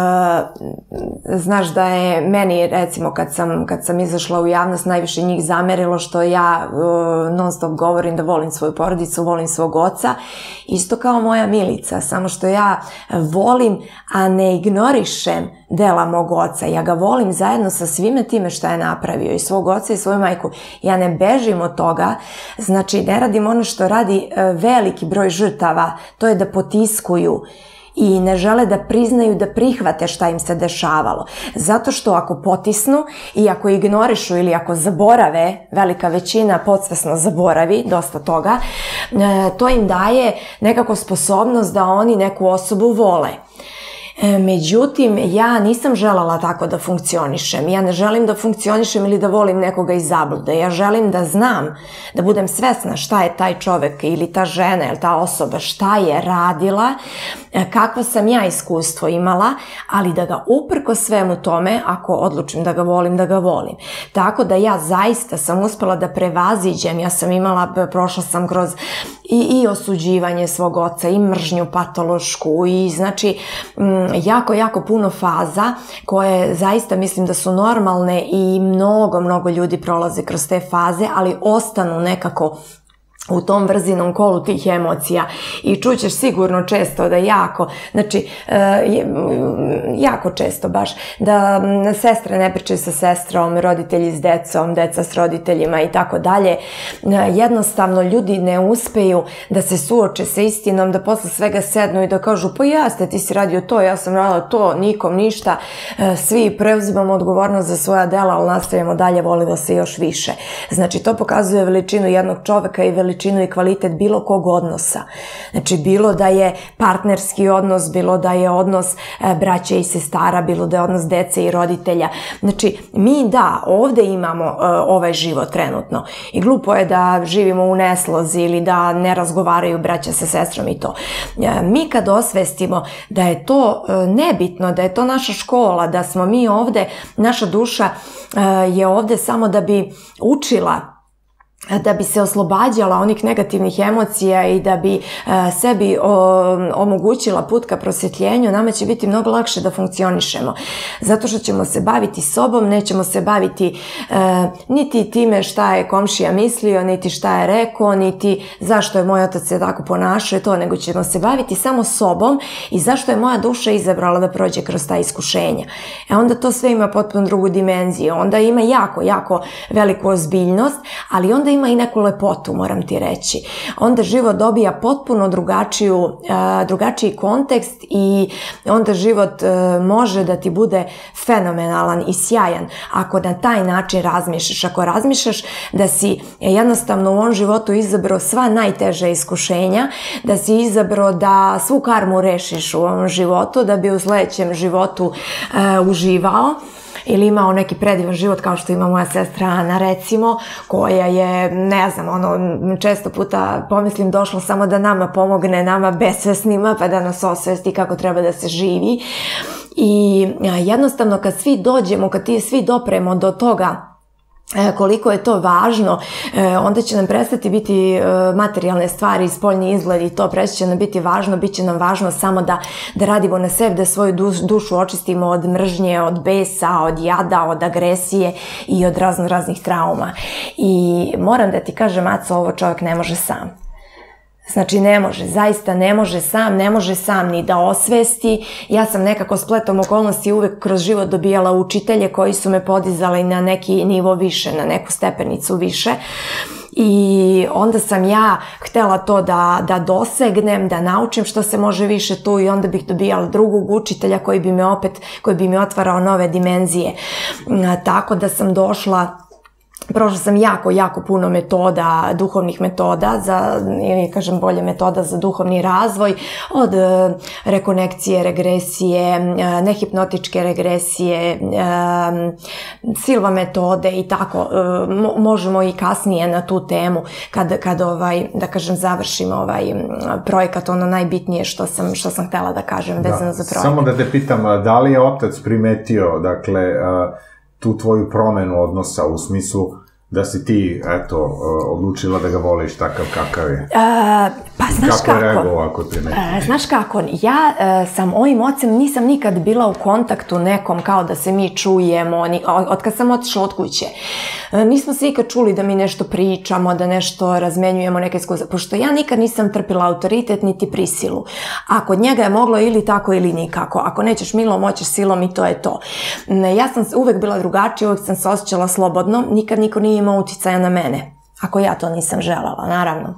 znaš da je meni, recimo, kad sam, kad sam izašla u javnost, najviše njih zamerilo što ja non stop govorim da volim svoju porodicu, volim svog oca, isto kao moja Milica, samo što ja volim, a ne ignorišem dela mog oca. Ja ga volim zajedno sa svime time šta je napravio, i svog oca i svoju majku. Ja ne bežim od toga, znači ne radim ono što radi veliki broj žrtava, to je da potiskuju i ne žele da priznaju, da prihvate šta im se dešavalo. Zato što ako potisnu i ako ignorišu ili ako zaborave, velika većina podsvesno zaboravi dosta toga, to im daje nekako sposobnost da oni neku osobu vole. Međutim, ja nisam želala tako da funkcionišem. Ja ne želim da funkcionišem ili da volim nekoga iz zablude. Ja želim da znam, da budem svesna šta je taj čovek ili ta žena ili ta osoba, šta je radila, kakvo sam ja iskustvo imala, ali da ga uprko svemu tome, ako odlučim da ga volim, da ga volim. Tako da ja zaista sam uspela da prevaziđem, ja sam imala, prošla sam kroz i, i osuđivanje svog oca, i mržnju patološku, i znači jako, jako puno faza koje zaista mislim da su normalne i mnogo, mnogo ljudi prolaze kroz te faze, ali ostanu nekako u tom vrzinom kolu tih emocija i čućeš sigurno često da jako, znači jako često baš, da sestre ne pričaju sa sestrom, roditelji s decom, deca s roditeljima i tako dalje. Jednostavno ljudi ne uspeju da se suoče sa istinom, da posle svega sednu i da kažu pa jeste, ti si radio to, ja sam radila to, nikom ništa, svi preuzimamo odgovornost za svoja dela, ali nastavimo dalje, volimo se još više. Znači to pokazuje veličinu jednog čoveka i veličinu i kvalitet bilo kog odnosa. Znači, bilo da je partnerski odnos, bilo da je odnos braće i sestara, bilo da je odnos dece i roditelja. Znači, mi da, ovde imamo ovaj život trenutno i glupo je da živimo u neslozi ili da ne razgovaraju braća sa sestrom i to. Mi kad osvestimo da je to nebitno, da je to naša škola, da smo mi ovde, naša duša je ovde samo da bi učila da bi se oslobađala onih negativnih emocija i da bi sebi omogućila put ka prosvjetljenju, nama će biti mnogo lakše da funkcionišemo. Zato što ćemo se baviti sobom, nećemo se baviti niti time šta je komšija mislio, niti šta je rekao, niti zašto je moj otac se tako ponašao i to, nego ćemo se baviti samo sobom i zašto je moja duša izabrala da prođe kroz ta iskušenja. E onda to sve ima potpuno drugu dimenziju, onda ima jako, jako veliku ozbiljnost, ali onda ima i neku lepotu, moram ti reći. Onda život dobija potpuno drugačiju, drugačiji kontekst i onda život može da ti bude fenomenalan i sjajan ako na taj način razmišljaš. Ako razmišljaš da si jednostavno u ovom životu izabrao sva najteža iskušenja, da si izabrao da svu karmu rešiš u ovom životu, da bi u sledećem životu uživao, ili imao neki predivan život kao što ima moja sestra Ana, recimo, koja je, ne znam, ono, često puta pomislim došla samo da nama pomogne, nama besvesnima, pa da nas osvesti kako treba da se živi. I jednostavno kad svi dođemo, kad ti svi dopremo do toga koliko je to važno, onda će nam prestati biti materijalne stvari, spoljni izgled i to prestati će nam biti važno, bit će nam važno samo da, da radimo na sebi, da svoju dušu očistimo od mržnje, od besa, od jada, od agresije i od razno raznih trauma. I moram da ti kažem, Aco, ovo čovjek ne može sam. Znači ne može, zaista ne može sam, ne može sam ni da osvesti. Ja sam nekako spletom okolnosti uvek kroz život dobijala učitelje koji su me podizali na neki nivo više, na neku stepenicu više. I onda sam ja htela to da, da dosegnem, da naučim što se može više tu i onda bih dobijala drugog učitelja koji bi me opet, koji bi mi otvarao nove dimenzije. Tako da sam došla, prošla sam jako, jako puno metoda, duhovnih metoda, za, ili kažem bolje metoda za duhovni razvoj, od rekonekcije, regresije, nehipnotičke regresije, silva metode i tako. Možemo i kasnije na tu temu kad, kad ovaj, da kažem, završimo ovaj projekat, ono najbitnije što sam, što sam htela da kažem vezano za projekat. Samo da te pitam, da li je otac primetio, dakle, tu tvoju promenu odnosa u smislu da si ti, eto, odlučila da ga voliš takav kakav je? Pa, znaš kako? Kako je reagovao ako primetio? Znaš kako, ja sam ovim ocem nisam nikad bila u kontaktu nekom kao da se mi čujemo, od kad sam otišla od kuće. Nismo se nikad čuli da mi nešto pričamo, da nešto razmenjujemo neke iskustva, pošto ja nikad nisam trpila autoritet niti prisilu. A kod njega je moglo ili tako ili nikako. Ako nećeš milom, hoćeš silom i to je to. Ja sam uvek bila drugačija, uvek sam se osjećala slobodno, nikad niko nije imao uticaja na mene. Ako ja to nisam želela, naravno.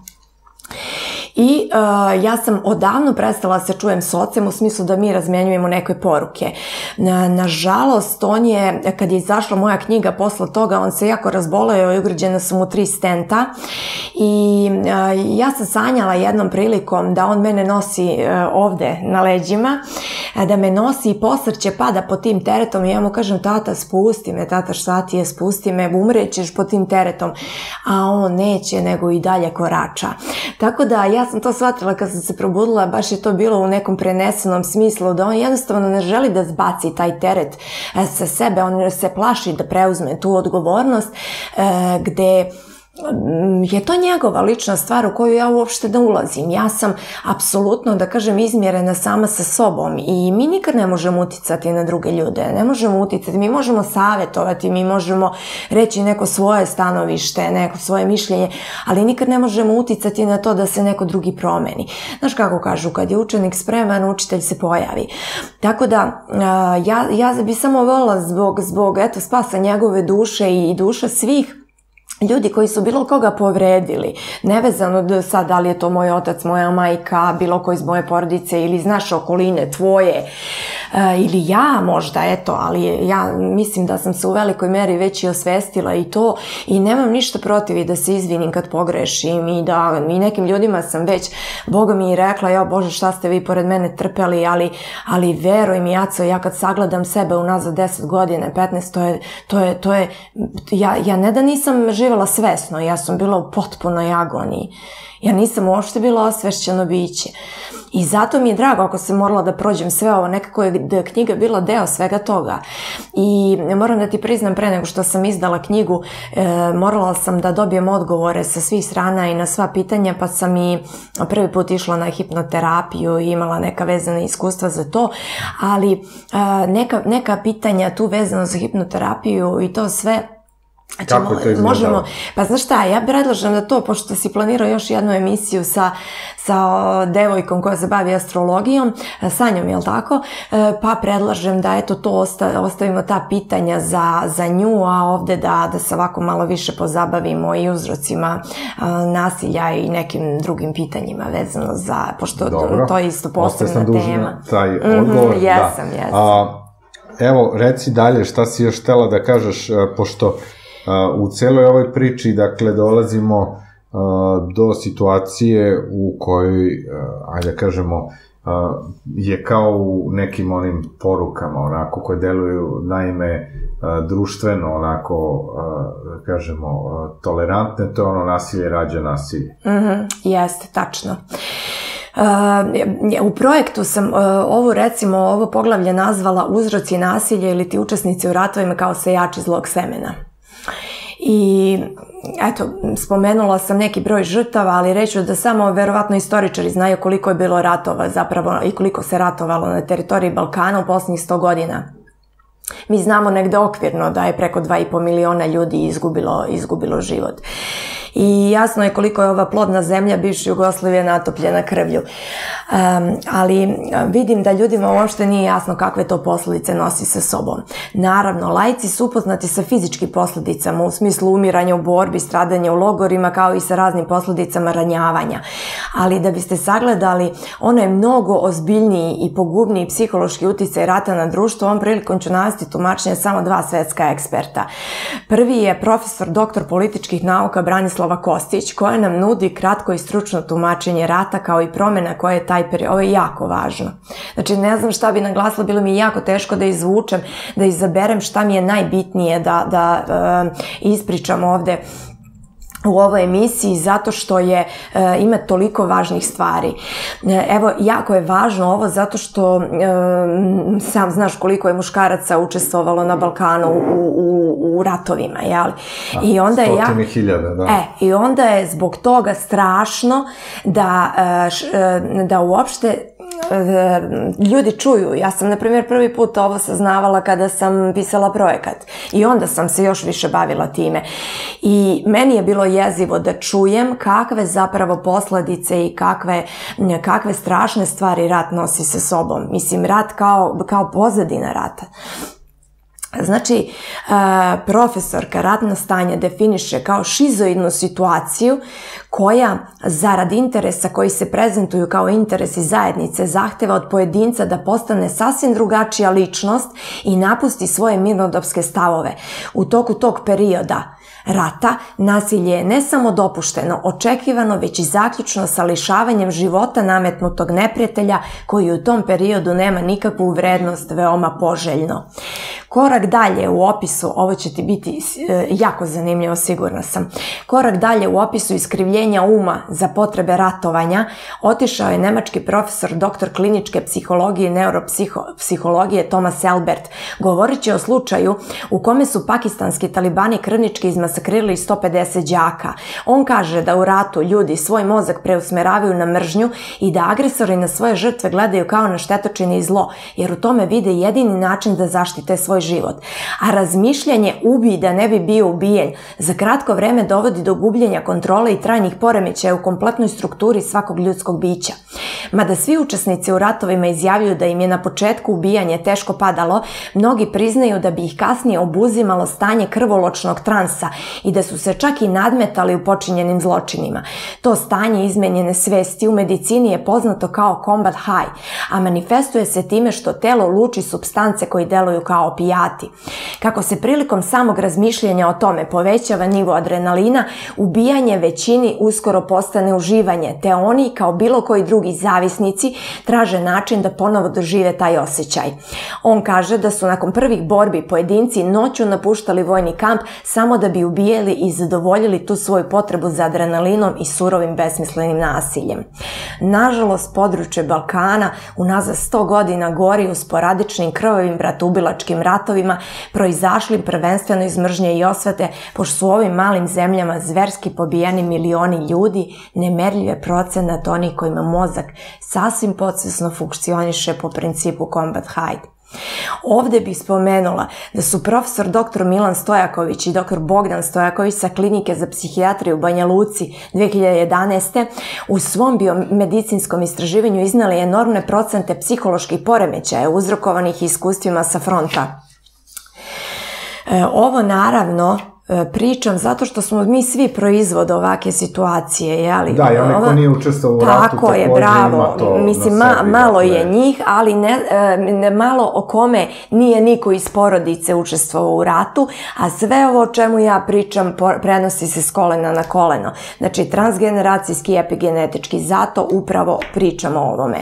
I uh, ja sam odavno prestala se čujem s ocem u smislu da mi razmenjujemo neke poruke. Na, nažalost, on je, kad je izašla moja knjiga posle toga, on se jako razboleo i ugrađena su mu tri stenta i uh, ja sam sanjala jednom prilikom da on mene nosi uh, ovde na leđima, da me nosi i posrće pada pod tim teretom i ja mu kažem, tata, spusti me, tata, šta ti je, spusti me, umrećeš pod tim teretom, a on neće, nego i dalje korača. Tako da ja sam to shvatila kad sam se probudila, baš je to bilo u nekom prenesenom smislu, da on jednostavno ne želi da zbaci taj teret sa sebe, on se plaši da preuzme tu odgovornost, gde je to njegova lična stvar u koju ja uopšte ne ulazim. Ja sam apsolutno, da kažem, izmjerena sama sa sobom i mi nikad ne možemo uticati na druge ljude, ne možemo uticati, mi možemo savjetovati, mi možemo reći neko svoje stanovište, neko svoje mišljenje, ali nikad ne možemo uticati na to da se neko drugi promeni. Znaš kako kažu, kad je učenik spreman, učitelj se pojavi. Tako da, ja, ja bi samo volila zbog, zbog eto, spasa njegove duše i duša svih ljudi koji su bilo koga povredili, nevezano sad da li je to moj otac, moja majka, bilo ko iz moje porodice ili iz naše okoline, tvoje, ili ja možda, eto, ali ja mislim da sam se u velikoj meri već i osvestila i to i nemam ništa protiv i da se izvinim kad pogrešim i da i nekim ljudima sam već, Boga mi je rekla, ja Bože šta ste vi pored mene trpeli, ali, ali veruj mi, Jaco, ja kad sagledam sebe unazad deset godina, petnaest, to je, to je, to je, ja, ja ne da nisam živjela svesno, ja sam bila u potpunoj agoniji. Ja nisam uopšte bila osvešćeno biće. I zato mi je drago ako sam morala da prođem sve ovo, nekako je knjiga bila deo svega toga. I moram da ti priznam, pre nego što sam izdala knjigu, e, morala sam da dobijem odgovore sa svih strana i na sva pitanja, pa sam i prvi put išla na hipnoterapiju i imala neka vezana iskustva za to, ali e, neka, neka pitanja tu vezano za hipnoterapiju i to sve. Kako to izgleda? Možemo, pa znaš šta, ja predlažem da to, pošto si planirao još jednu emisiju sa, sa devojkom koja se bavi astrologijom, Sanjom, jel tako? Pa predlažem da eto to osta, ostavimo ta pitanja za, za nju, a ovde da, da se ovako malo više pozabavimo i uzrocima nasilja i nekim drugim pitanjima vezano za, pošto Dobro. To je isto posebna tema. Ostaje sam dužna taj odgovor. Mm-hmm, jesam, da. jesam. A, evo, reci dalje šta si još htela da kažeš, pošto u celoj ovoj priči, dakle, dolazimo uh, do situacije u kojoj, uh, ajde da kažemo, uh, je kao u nekim onim porukama, onako, koje deluju, naime, uh, društveno, onako, uh, da kažemo, uh, tolerantne, to je ono nasilje rađa nasilje. Mhm, jeste, tačno. Uh, u projektu sam uh, ovo recimo ovo poglavlje nazvala uzroci nasilja ili ti učesnici u ratovima kao sejači zlog semena. I eto, spomenula sam neki broj žrtava, ali reću da samo verovatno istoričari znaju koliko je bilo ratova zapravo i koliko se ratovalo na teritoriji Balkana u poslednjih sto godina. Mi znamo negde okvirno da je preko dva i po miliona ljudi izgubilo, izgubilo život. I jasno je koliko je ova plodna zemlja bivše Jugoslavije natopljena krvlju. Um, ali vidim da ljudima uopšte nije jasno kakve to posledice nosi sa sobom. Naravno, laici su upoznati sa fizičkim posledicama u smislu umiranja u borbi, stradanja u logorima, kao i sa raznim posledicama ranjavanja. Ali da biste sagledali, ono je mnogo ozbiljniji i pogubniji psihološki uticaj rata na društvo. Ovom prilikom ću navesti tumačenje samo dva svetska eksperta. Prvi je profesor doktor političkih nauka Branislav Kostić, koja nam nudi kratko i stručno tumačenje rata kao i promjena koje je taj period. Ovo je jako važno. Znači, ne znam šta bi naglasila, bilo mi je jako teško da izvučem, da izaberem šta mi je najbitnije da, da uh, ispričam ovde u ovoj emisiji, zato što je, e, ima toliko važnih stvari. E, evo, jako je važno ovo zato što e, sam znaš koliko je muškaraca učestvovalo na Balkanu u, u, u ratovima, jel? I onda je stotine ja, hiljada, da. E, i onda je zbog toga strašno da, e, da uopšte ljudi čuju. Ja sam, na primjer, prvi put ovo saznavala kada sam pisala projekat i onda sam se još više bavila time. I meni je bilo jezivo da čujem kakve zapravo posledice i kakve, kakve strašne stvari rat nosi sa sobom. Mislim, rat kao, kao pozadina rata. Znači, profesorka ratno stanje definiše kao šizoidnu situaciju koja, zarad interesa koji se prezentuju kao interesi zajednice, zahteva od pojedinca da postane sasvim drugačija ličnost i napusti svoje mirnodopske stavove. U toku tog perioda rata nasilje je ne samo dopušteno, očekivano, već i zaključno sa lišavanjem života nametnutog neprijatelja koji u tom periodu nema nikakvu vrednost, veoma poželjno. Korak dalje u opisu, ovo će ti biti e, jako zanimljivo, sigurna sam, korak dalje u opisu iskrivljenja uma za potrebe ratovanja otišao je nemački profesor doktor kliničke psihologije i neuropsihologije Thomas Elbert, govoreći o slučaju u kome su pakistanski talibani krvnički izmasakrirali sto pedeset đaka. On kaže da u ratu ljudi svoj mozak preusmeravaju na mržnju i da agresori na svoje žrtve gledaju kao na štetočine i zlo, jer u tome vide jedini način da zaštite svoj život. A razmišljanje ubij da ne bi bio ubijen za kratko vreme dovodi do gubljenja kontrole i trajnih poremećaja u kompletnoj strukturi svakog ljudskog bića. Mada svi učesnici u ratovima izjavljuju da im je na početku ubijanje teško padalo, mnogi priznaju da bi ih kasnije obuzimalo stanje krvoločnog transa i da su se čak i nadmetali u počinjenim zločinima. To stanje izmenjene svesti u medicini je poznato kao combat high, a manifestuje se time što telo luči supstance koji deluju kao opijati. opijati. Kako se prilikom samog razmišljanja o tome povećava nivo adrenalina, ubijanje većini uskoro postane uživanje, te oni, kao bilo koji drugi zavisnici, traže način da ponovo dožive taj osjećaj. On kaže da su nakon prvih borbi pojedinci noću napuštali vojni kamp samo da bi ubijali i zadovoljili tu svoju potrebu za adrenalinom i surovim besmislenim nasiljem. Nažalost, područje Balkana unazad sto godina gori u sporadičnim krvavim bratoubilačkim ratovima, proizašlim prvenstveno iz mržnje i osvete, pošto su u ovim malim zemljama zverski pobijeni milioni ljudi, nemerljiv je procenat onih kojima mozak sasvim podsvesno funkcioniše po principu combat hide. Ovde bih spomenula da su profesor doktor Milan Stojaković i doktor Bogdan Stojaković sa Klinike za psihijatriju u Banja Luci dve hiljade jedanaeste. u svom biomedicinskom istraživanju iznali enormne procente psiholoških poremećaja uzrokovanih iskustvima sa fronta. Ovo naravno pričam zato što smo mi svi proizvod ovake situacije, jeli? Da, i onaj ko nije učestvovao u ratu takođe ima to na sebi. Tako je, bravo. Mislim, malo je njih, ali ne malo o kome nije niko iz porodice učestvovao u ratu, a sve ovo o čemu ja pričam prenosi se s kolena na koleno. Znači, transgeneracijski i epigenetički, zato upravo pričamo o ovome.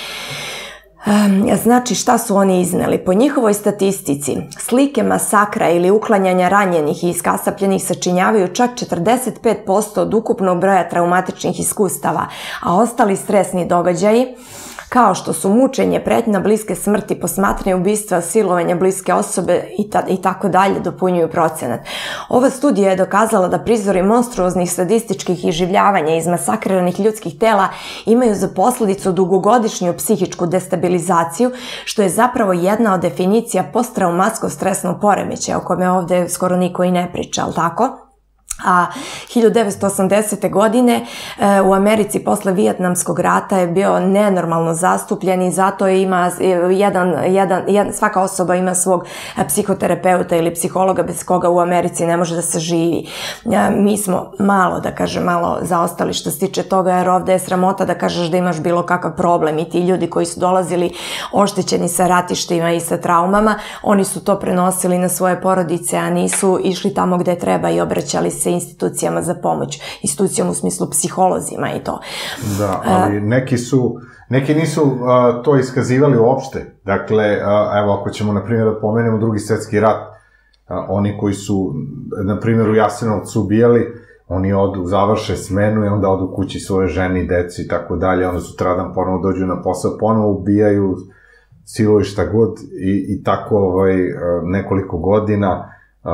Znači, šta su oni izneli? Po njihovoj statistici, slike masakra ili uklanjanja ranjenih i iskasapljenih sačinjavaju čak četrdeset pet posto od ukupnog broja traumatičnih iskustava, a ostali stresni događaji, kao što su mučenje, pretnja bliske smrti, posmatranje ubistva, silovanja bliske osobe i tako dalje, dopunjuju procenat. Ova studija je dokazala da prizori monstruoznih sadističkih iživljavanja iz masakriranih ljudskih tela imaju za posledicu dugogodišnju psihičku destabilizaciju, što je zapravo jedna od definicija posttraumatskog stresnog poremećaja, o kome ovde skoro niko i ne priča, ali tako? A hiljadu devetsto osamdesete. godine u Americi posle Vijetnamskog rata je bio nenormalno zastupljen i zato ima jedan, jedan, svaka osoba ima svog psihoterapeuta ili psihologa bez koga u Americi ne može da se živi. Mi smo malo, da kažem, malo zaostali što se tiče toga, jer ovde je sramota da kažeš da imaš bilo kakav problem i ti ljudi koji su dolazili oštećeni sa ratištima i sa traumama, oni su to prenosili na svoje porodice, a nisu išli tamo gde treba i obraćali se institucijama za pomoć, institucijama u smislu psiholozima i to. Da, ali neki su, neki nisu to iskazivali uopšte. Dakle, evo, ako ćemo, na primjer, da pomenemo Drugi svjetski rat, oni koji su, na primjer, u Jasenovcu ubijali, oni odu, završe smenu i onda odu kući svoje žene i deci i tako dalje, onda sutradan ponovo dođu na posao, ponovo ubijaju, siluju šta god i tako nekoliko godina.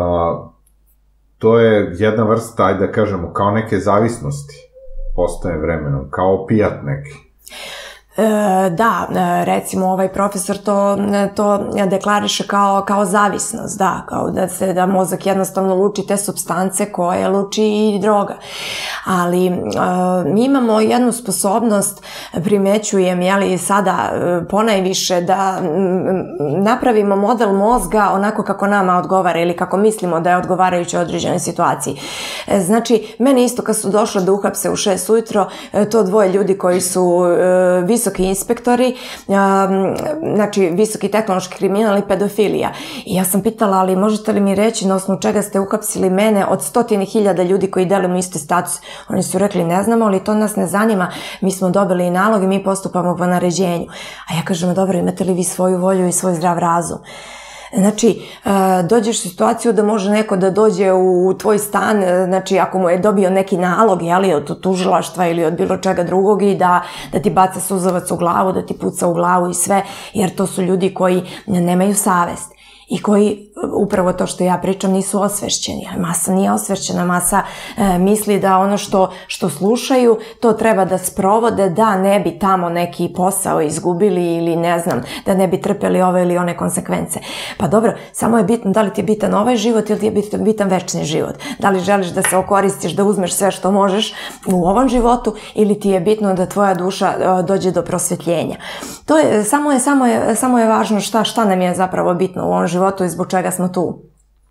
To je jedna vrsta, ajde da kažemo, kao neke zavisnosti postaje vremenom, kao opijat neki. Da, recimo ovaj profesor to deklariše kao zavisnost, da, kao da se, da mozak jednostavno luči te supstance koje luči i droga. Ali mi imamo jednu sposobnost, primećujem, jeli, sada ponajviše, da napravimo model mozga onako kako nama odgovara ili kako mislimo da je odgovarajuće određenoj situaciji. Znači, meni isto kad su došle da uhapse u šest ujutro, to dvoje ljudi koji su visoki inspektori, znači visoki tehnološki kriminal i pedofilija. I ja sam pitala, ali možete li mi reći na osnovu čega ste uhapsili mene od stotine hiljada ljudi koji delimo isti status? Oni su rekli, ne znamo, ali to nas ne zanima, mi smo dobili nalog i mi postupamo po naređenju. A ja kažem, dobro, imate li vi svoju volju i svoj zdrav razum? Znači, dođeš u situaciju da može neko da dođe u tvoj stan, znači ako mu je dobio neki nalog, jeli, od tužilaštva ili od bilo čega drugog i da ti baca suzavac u glavu, da ti puca u glavu i sve, jer to su ljudi koji nemaju savest i koji, upravo to što ja pričam, nisu osvešćeni. Masa nije osvešćena, masa misli da ono što slušaju, to treba da sprovode, da ne bi tamo neki posao izgubili ili ne znam, da ne bi trpeli ove ili one konsekvence. Pa dobro, samo je bitno da li ti je bitan ovaj život ili ti je bitan večni život. Da li želiš da se okoristiš, da uzmeš sve što možeš u ovom životu ili ti je bitno da tvoja duša dođe do prosvetljenja. To je, samo je, samo je važno šta nam je zapravo bitno u ovom životu i zbog čega smo tu.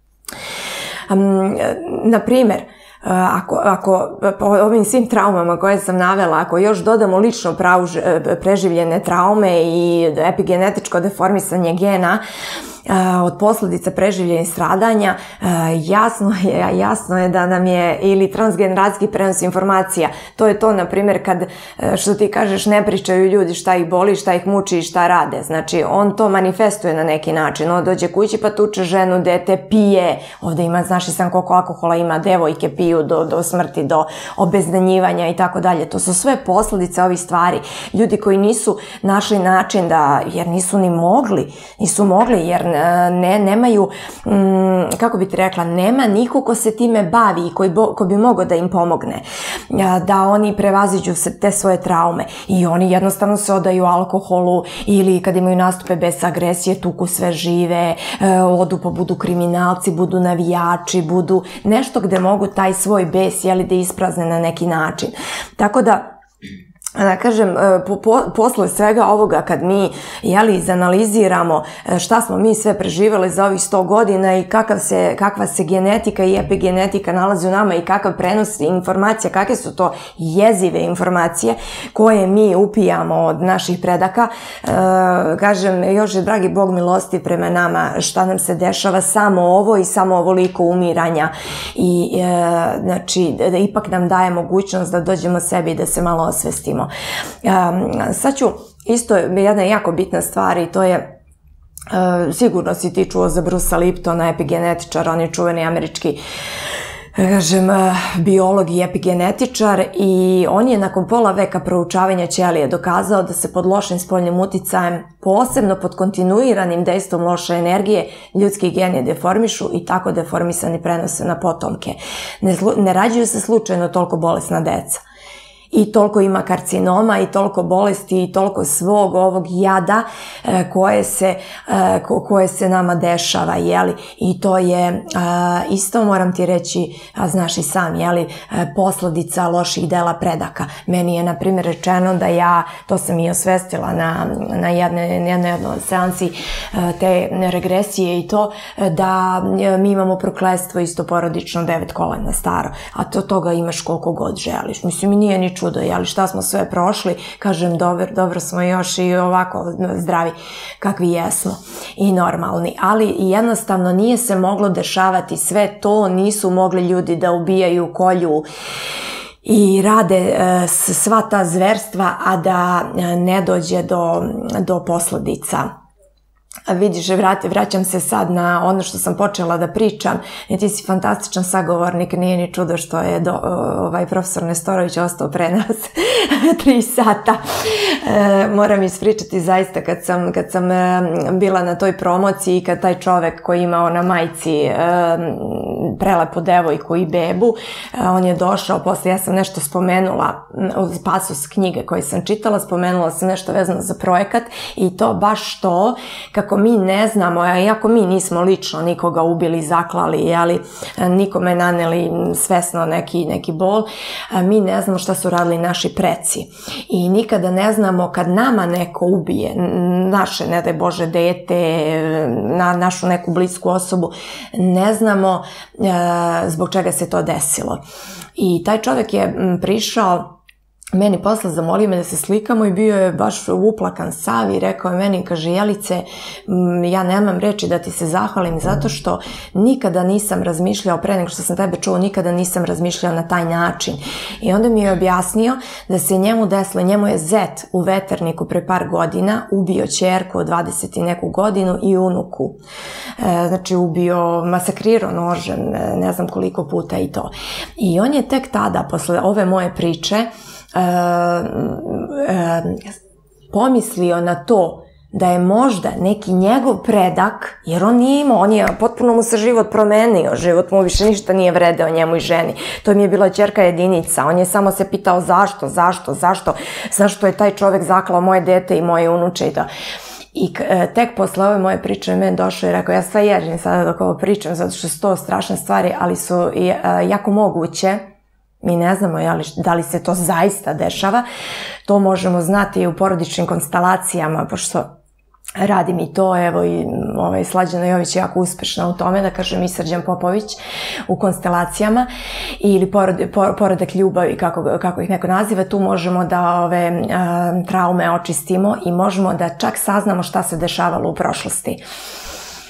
Naprimer, ako po ovim svim traumama koje sam navela, ako još dodamo lično preživljene traume i epigenetičko deformisanje gena, od posljedica preživljenih stradanja, jasno je, jasno je da nam je ili transgeneracijski prenos informacija. To je to, na primjer, kad, što ti kažeš, ne pričaju ljudi šta ih boli, šta ih muči i šta rade. Znači, on to manifestuje na neki način. On dođe kući pa tuče ženu, dete, pije. Ovde ima, znaš i sam koliko alkohola ima, devojke piju do, do smrti, do obeznanjivanja i tako dalje. To su sve posljedice ovih stvari. Ljudi koji nisu našli način da, jer nisu ni mogli, nisu mogli, jer ne, nemaju, mm, kako bi ti rekla, nema niko ko se time bavi i koji bo, ko bi mogao da im pomogne, da oni prevaziđu te svoje traume i oni jednostavno se odaju alkoholu ili kad imaju nastupe bez agresije, tuku sve žive, odu pa budu kriminalci, budu navijači, budu nešto gde mogu taj svoj bes, jeli, da isprazne na neki način. Tako da, da kažem, po, po, posle svega ovoga kad mi, jeli, izanaliziramo šta smo mi sve preživjeli za ovih sto godina i kakav se, kakva se genetika i epigenetika nalazi u nama i kakav prenos informacija, kakve su to jezive informacije koje mi upijamo od naših predaka, e, kažem, još je dragi Bog milosti prema nama šta nam se dešava, samo ovo i samo ovoliko umiranja i e, znači da ipak nam daje mogućnost da dođemo sebi i da se malo osvestimo. Um, sad ću, isto jedna jako bitna stvar i to je, uh, sigurno si ti čuo za Brucea Liptona, epigenetičar, on je čuveni američki, kažem, biolog i epigenetičar i on je nakon pola veka proučavanja ćelije dokazao da se pod lošim spoljnim uticajem, posebno pod kontinuiranim dejstvom loše energije, ljudski geni deformišu i tako deformisani prenose na potomke. Ne, ne rađuju se slučajno toliko bolesna deca. I toliko ima karcinoma i toliko bolesti i toliko svog ovog jada e, koje, se, e, ko, koje se nama dešava, jeli? I to je e, isto, moram ti reći, a znaš i sam, jeli, e, posledica loših dela predaka. Meni je, na primjer, rečeno da ja, to sam i osvestila na, na jednoj jedne, jedne seansi e, te regresije i to, da e, mi imamo prokletstvo isto porodično devet kolena staro, a to toga imaš koliko god želiš. Mislim, mi nije ni čudo, jeli, šta smo sve prošli, kažem, dobro, dobro smo još i ovako zdravi kakvi jesmo i normalni, ali jednostavno nije se moglo dešavati sve to, nisu mogli ljudi da ubijaju, kolju i rade e, sva ta zverstva, a da ne dođe do, do posledica. Vidiš, vrati, vraćam se sad na ono što sam počela da pričam. I ti si fantastičan sagovornik, nije ni čudo što je do, ovaj profesor Nestorović ostao pre nas tri sata. E, moram ispričati zaista kad sam, kad sam bila na toj promociji i kad taj čovek koji imao na majici e, prelepu devojku i bebu, e, on je došao posle, ja sam nešto spomenula, pasus knjige koje sam čitala, spomenula sam nešto vezano za projekat i to baš to, kako mi ne znamo, iako mi nismo lično nikoga ubili, zaklali, jeli, nikome naneli svesno neki, neki bol, mi ne znamo šta su radili naši preci. I nikada ne znamo kad nama neko ubije, naše, ne daj Bože, dete, na, našu neku blisku osobu, ne znamo e, zbog čega se to desilo. I taj čovjek je prišao meni posle, zamolio me da se slikamo i bio je baš uplakan sav i rekao je meni, kaže, Jelice, ja nemam reči da ti se zahvalim zato što nikada nisam razmišljao, pre nego što sam tebe čuo, nikada nisam razmišljao na taj način. I onda mi je objasnio da se njemu desilo, njemu je zet u veterniku pre par godina ubio ćerku od dvadeset i neku godinu i unuku. E, znači ubio, masakrirao nožem, ne znam koliko puta i to. I on je tek tada, posle ove moje priče, E, e, pomislio na to da je možda neki njegov predak, jer on nije imao, on je, potpuno mu se život promenio, život mu više ništa nije vredeo njemu i ženi. To mi je bila ćerka jedinica, on je samo se pitao zašto, zašto, zašto, zašto je taj čovek zaklao moje dete i moje unuče i to. I tek posle ove moje priče meni došao i rekao, ja sva ježim sada dok ovo pričam, zato što su to strašne stvari, ali su jako moguće. Mi ne znamo da li se to zaista dešava, to možemo znati i u porodičnim konstelacijama, pošto radim i to, evo i ovaj, Slađana Jović je jako uspešna u tome, da kažem i Srđan Popović u konstelacijama ili porod, por, porodak ljubavi, kako, kako ih neko naziva, tu možemo da ove a, traume očistimo i možemo da čak saznamo šta se dešavalo u prošlosti.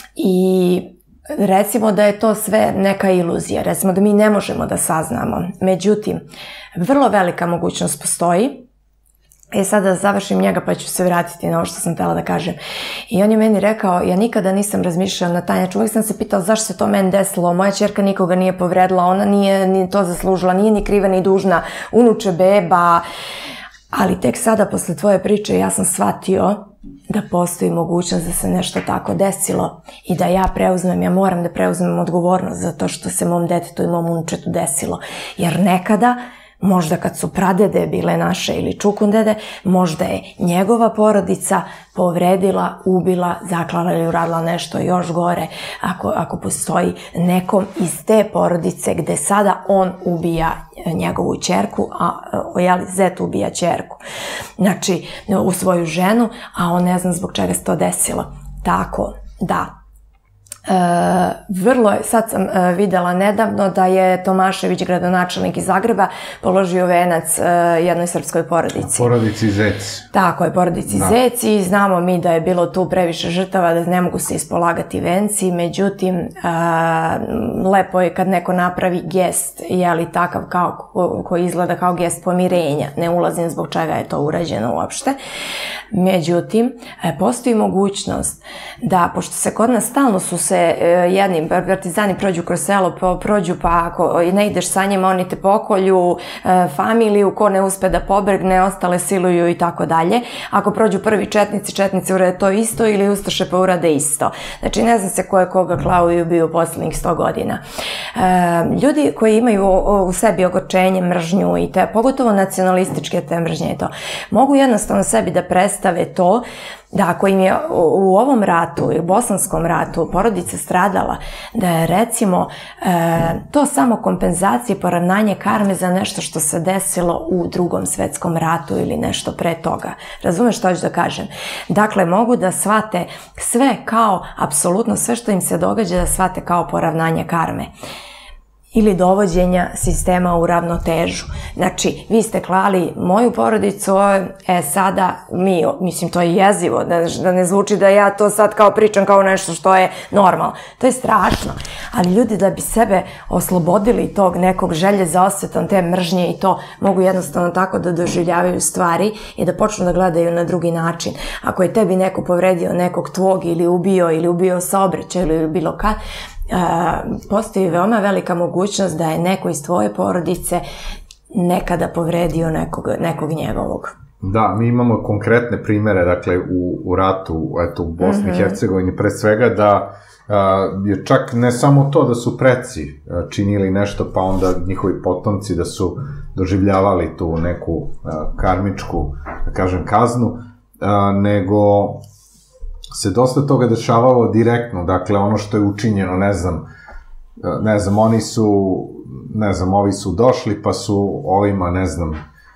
I recimo da je to sve neka iluzija, recimo da mi ne možemo da saznamo. Međutim, vrlo velika mogućnost postoji. E sad da završim njega pa ću se vratiti na ovo što sam htjela da kažem. I on je meni rekao, ja nikada nisam razmišljala na taj način, uvijek sam se pitala zašto se to meni desilo, moja ćerka nikoga nije povredila, ona nije ni to zaslužila, nije ni kriva ni dužna, unuče beba, ali tek sada posle tvoje priče ja sam shvatio da postoji mogućnost da se nešto tako desilo i da ja preuzmem, ja moram da preuzmem odgovornost za to što se mom detetu i mom unučetu desilo, jer nekada možda kad su pradede bile naše ili čukundede, možda je njegova porodica povredila, ubila, zaklala ili uradila nešto još gore ako, ako postoji nekom iz te porodice gde sada on ubija njegovu ćerku, a jeli, zet ubija ćerku. Znači, u svoju ženu, a on ne zna zbog čega se to desilo. Tako da, E, vrlo, sad sam e, videla nedavno da je Tomašević, gradonačelnik iz Zagreba, položio venac e, jednoj srpskoj porodici. Porodici Zec. Tako je, porodici da. Zec, i znamo mi da je bilo tu previše žrtava, da ne mogu se ispolagati venci, međutim, e, lepo je kad neko napravi gest, jeli takav kao, ko, koji izgleda kao gest pomirenja, ne ulazim zbog čega je to urađeno uopšte. Međutim, e, postoji mogućnost da, pošto se kod nas stalno su se jedni partizani prođu kroz selo, prođu pa ako ne ideš sa njima oni te pokolju, familiju, ko ne uspe da pobegne, ostale siluju i tako dalje. Ako prođu prvi četnici, četnici urade to isto ili ustaše pa urade isto. Znači ne zna se ko je koga klao i ubio u posljednjih sto godina. Ljudi koji imaju u sebi ogorčenje, mržnju i te, pogotovo nacionalističke te mržnje i to, mogu jednostavno sebi da predstave to da ako im je u ovom ratu, u bosanskom ratu, porodica stradala, da je recimo e, to samo kompenzacija i poravnanje karme za nešto što se desilo u drugom svetskom ratu ili nešto pre toga. Razumeš što ću da kažem? Dakle, mogu da shvate sve kao, apsolutno sve što im se događa, da shvate kao poravnanje karme ili dovođenja sistema u ravnotežu. Znači, vi ste klali moju porodicu, e sada mi, mislim, to je jezivo, da, da ne zvuči da ja to sad kao pričam kao nešto što je normalno. To je strašno. Ali ljudi da bi sebe oslobodili tog nekog želje za osvetom, te mržnje i to, mogu jednostavno tako da doživljavaju stvari i da počnu da gledaju na drugi način. Ako je tebi neko povredio nekog tvog ili ubio ili ubio saobraćaj ili bilo kad, postoji veoma velika mogućnost da je neko iz tvoje porodice nekada povredio nekog, nekog njegovog. Da, mi imamo konkretne primere, dakle, u, u ratu, eto, u Bosni i mm-hmm. Hercegovini, pre svega da a, je čak ne samo to da su preci a, činili nešto, pa onda njihovi potomci da su doživljavali tu neku a, karmičku, da kažem, kaznu, a, nego se dosta toga dešavalo direktno, dakle, ono što je učinjeno, ne znam, ne znam, oni su, ne znam, ovi su došli, pa su ovima, ne znam, uh,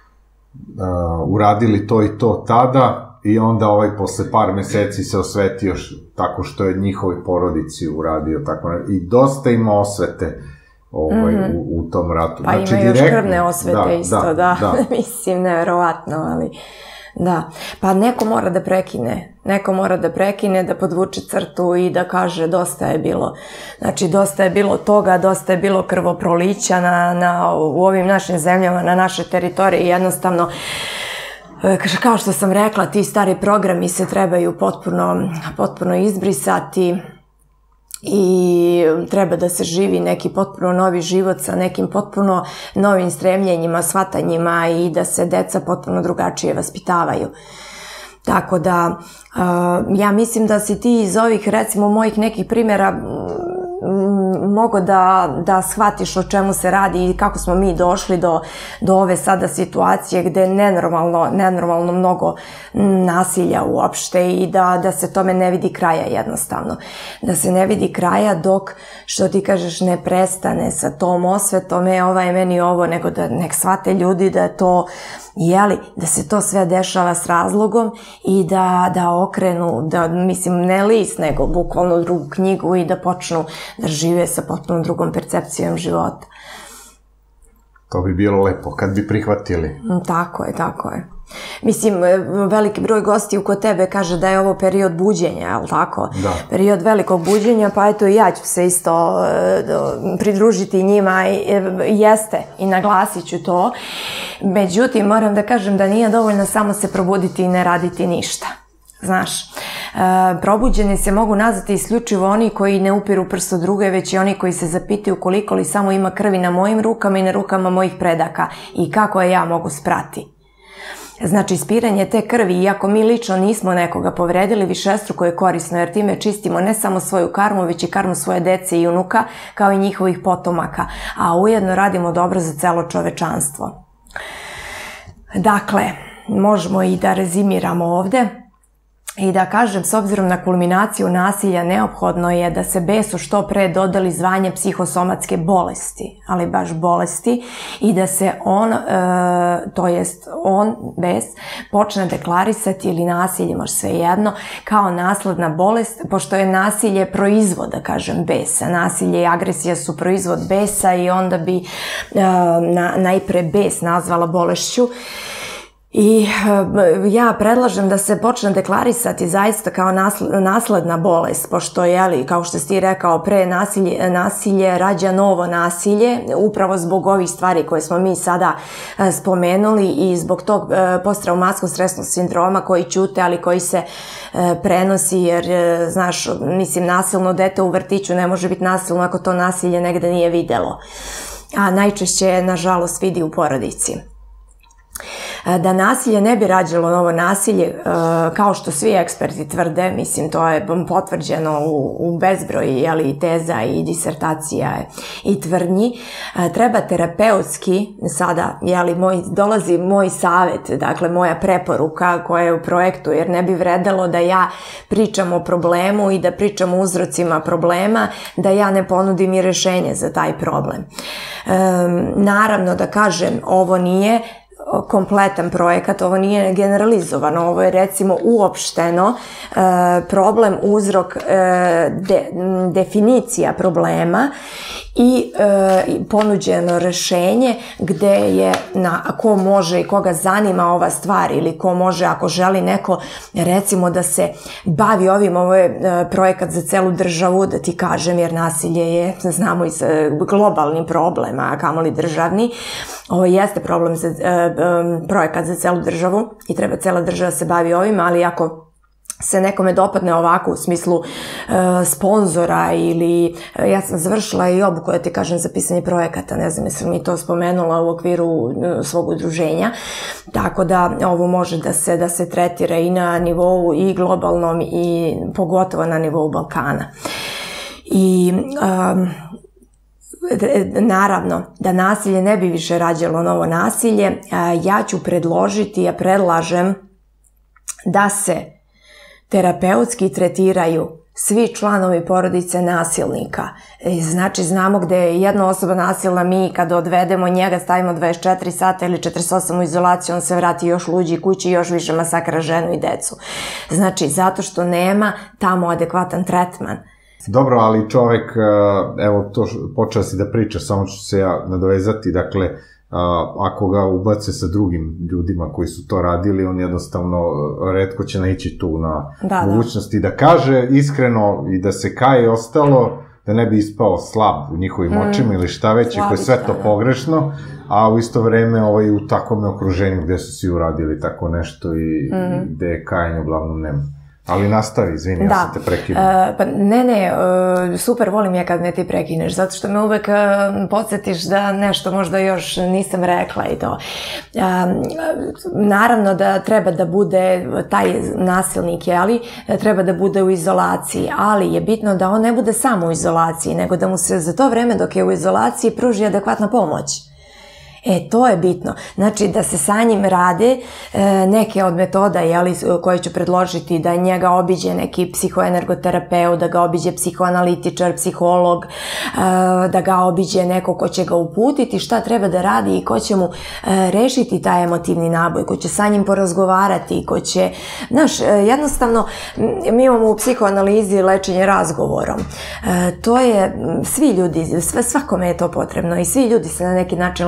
uradili to i to tada, i onda ovaj posle par meseci se osvetio tako što je njihovoj porodici uradio, tako, i dosta ima osvete ovaj, mm-hmm. u, u tom ratu. Pa znači, ima još direktno, krvne osvete da, isto, da, da. da. Mislim, nevjerovatno, ali... Da, pa neko mora da prekine, neko mora da prekine, da podvuče crtu i da kaže dosta je bilo. Znači, dosta je bilo toga, dosta je bilo krvoprolića na, na, u ovim našim zemljama, na naše teritorije. Jednostavno, kao što sam rekla, ti stari programi se trebaju potpuno, potpuno izbrisati i treba da se živi neki potpuno novi život sa nekim potpuno novim stremljenjima, shvatanjima i da se deca potpuno drugačije vaspitavaju. Tako da, ja mislim da si ti iz ovih, recimo, mojih nekih primjera mogo da, da shvatiš o čemu se radi i kako smo mi došli do, do ove sada situacije gde je nenormalno, nenormalno mnogo nasilja uopšte i da, da se tome ne vidi kraja jednostavno. Da se ne vidi kraja dok, što ti kažeš, ne prestane sa tom osvetom, e, ova je meni ovo, nego da nek shvate ljudi da je to, jeli, da se to sve dešava s razlogom i da, da okrenu, da, mislim, ne list, nego bukvalno drugu knjigu i da počnu da žive sa potpuno drugom percepcijom života. To bi bilo lepo, kad bi prihvatili. Tako je, tako je. Mislim, veliki broj gostiju kod tebe kaže da je ovo period buđenja, je li tako? Da. Period velikog buđenja, pa eto i ja ću se isto pridružiti njima, jeste i naglasit ću to. Međutim, moram da kažem da nije dovoljno samo se probuditi i ne raditi ništa. Znaš, probuđeni se mogu nazvati isključivo oni koji ne upiru prst od druge, već i oni koji se zapitaju koliko li samo ima krvi na mojim rukama i na rukama mojih predaka i kako je ja mogu sprati. Znači, ispiranje te krvi, iako mi lično nismo nekoga povredili, višestruko je korisno, jer time čistimo ne samo svoju karmu, već i karmu svoje dece i unuka, kao i njihovih potomaka, a ujedno radimo dobro za celo čovečanstvo. Dakle, možemo i da rezimiramo ovde i da kažem, s obzirom na kulminaciju nasilja, neophodno je da se besu što pre dodali zvanje psihosomatske bolesti, ali baš bolesti, i da se on, e, to jest on, bes, počne deklarisati, ili nasilje, može sve jedno, kao nasledna bolest, pošto je nasilje proizvod, da kažem, besa. Nasilje i agresija su proizvod besa i onda bi e, na, najpre bes nazvala bolešću. I ja predlažem da se počne deklarisati zaista kao nasledna bolest, pošto, jeli, kao što si ti rekao, pre nasilje, nasilje rađa novo nasilje, upravo zbog ovih stvari koje smo mi sada spomenuli i zbog tog posttraumatskog stresnog sindroma koji ćute, ali koji se prenosi, jer, znaš, mislim, nasilno dete u vrtiću ne može biti nasilno ako to nasilje negde nije videlo, a najčešće, nažalost, vidi u porodici. Da nasilje ne bi rađalo novo nasilje, kao što svi eksperti tvrde, mislim, to je potvrđeno u, u bezbroj, jeli, teza i disertacija i tvrdnji, treba terapeutski, sada, jeli, moj, dolazi moj savet, dakle, moja preporuka koja je u projektu, jer ne bi vredelo da ja pričam o problemu i da pričam o uzrocima problema, da ja ne ponudim i rešenje za taj problem. Naravno, da kažem, ovo nije kompletan projekat, ovo nije generalizovano, ovo je recimo uopšteno problem, uzrok, definicija problema i ponuđeno rešenje gde je na ko može i koga zanima ova stvar, ili ko može, ako želi neko recimo da se bavi ovim, ovo je projekat za celu državu, da ti kažem, jer nasilje je, znamo, i globalni problem, a kamoli državni. Ovo jeste problem za projekat za celu državu i treba cela država se bavi ovim, ali ako se nekome dopadne ovako u smislu e, sponzora ili, e, ja sam završila i obuku, da ti kažem, za pisanje projekata, ne znam jesam mi to spomenula u okviru e, svog udruženja, tako da ovo može da se, da se tretira i na nivou i globalnom i pogotovo na nivou Balkana. I e, naravno, da nasilje ne bi više rađalo novo nasilje, ja ću predložiti, ja predlažem da se terapeutski tretiraju svi članovi porodice nasilnika. Znači, znamo gde je jedna osoba nasilna, mi kad odvedemo njega, stavimo dvadeset četiri sata ili četrdeset osam u izolaciju, on se vrati još luđi kući i još više masakra ženu i decu. Znači, zato što nema tamo adekvatan tretman. Dobro, ali čovek, evo, to počeo si da pričaš, samo ću se ja nadovezati, dakle, ako ga ubace sa drugim ljudima koji su to radili, on jednostavno retko će naići tu na mogućnosti da kaže iskreno i da se kaje ostalo, da ne bi ispao slab u njihovim očima ili šta već, ako je sve to pogrešno, a u isto vreme u takvom okruženju gde su svi uradili tako nešto i gde je kajanje uglavnom nema. Ali nastavi, izvini, ja sam te prekinu. Pa ne, ne, super volim ja kad me ti prekineš, zato što me uvek podsjetiš da nešto možda još nisam rekla i to. Naravno da treba da bude taj nasilnik, jeli, treba da bude u izolaciji, ali je bitno da on ne bude samo u izolaciji, nego da mu se za to vreme dok je u izolaciji pruži adekvatna pomoć. E, to je bitno. Znači, da se sa njim rade e, neke od metoda, jeli, koje ću predložiti, da njega obiđe neki psihoenergoterapeut, da ga obiđe psihoanalitičar, psiholog, e, da ga obiđe neko ko će ga uputiti šta treba da radi i ko će mu e, rešiti taj emotivni naboj, ko će sa njim porazgovarati, ko će, znaš, e, jednostavno, mi imamo u psihoanalizi lečenje razgovorom. E, to je, svi ljudi, sve, svakome je to potrebno i svi ljudi se na neki način leče razgovorom.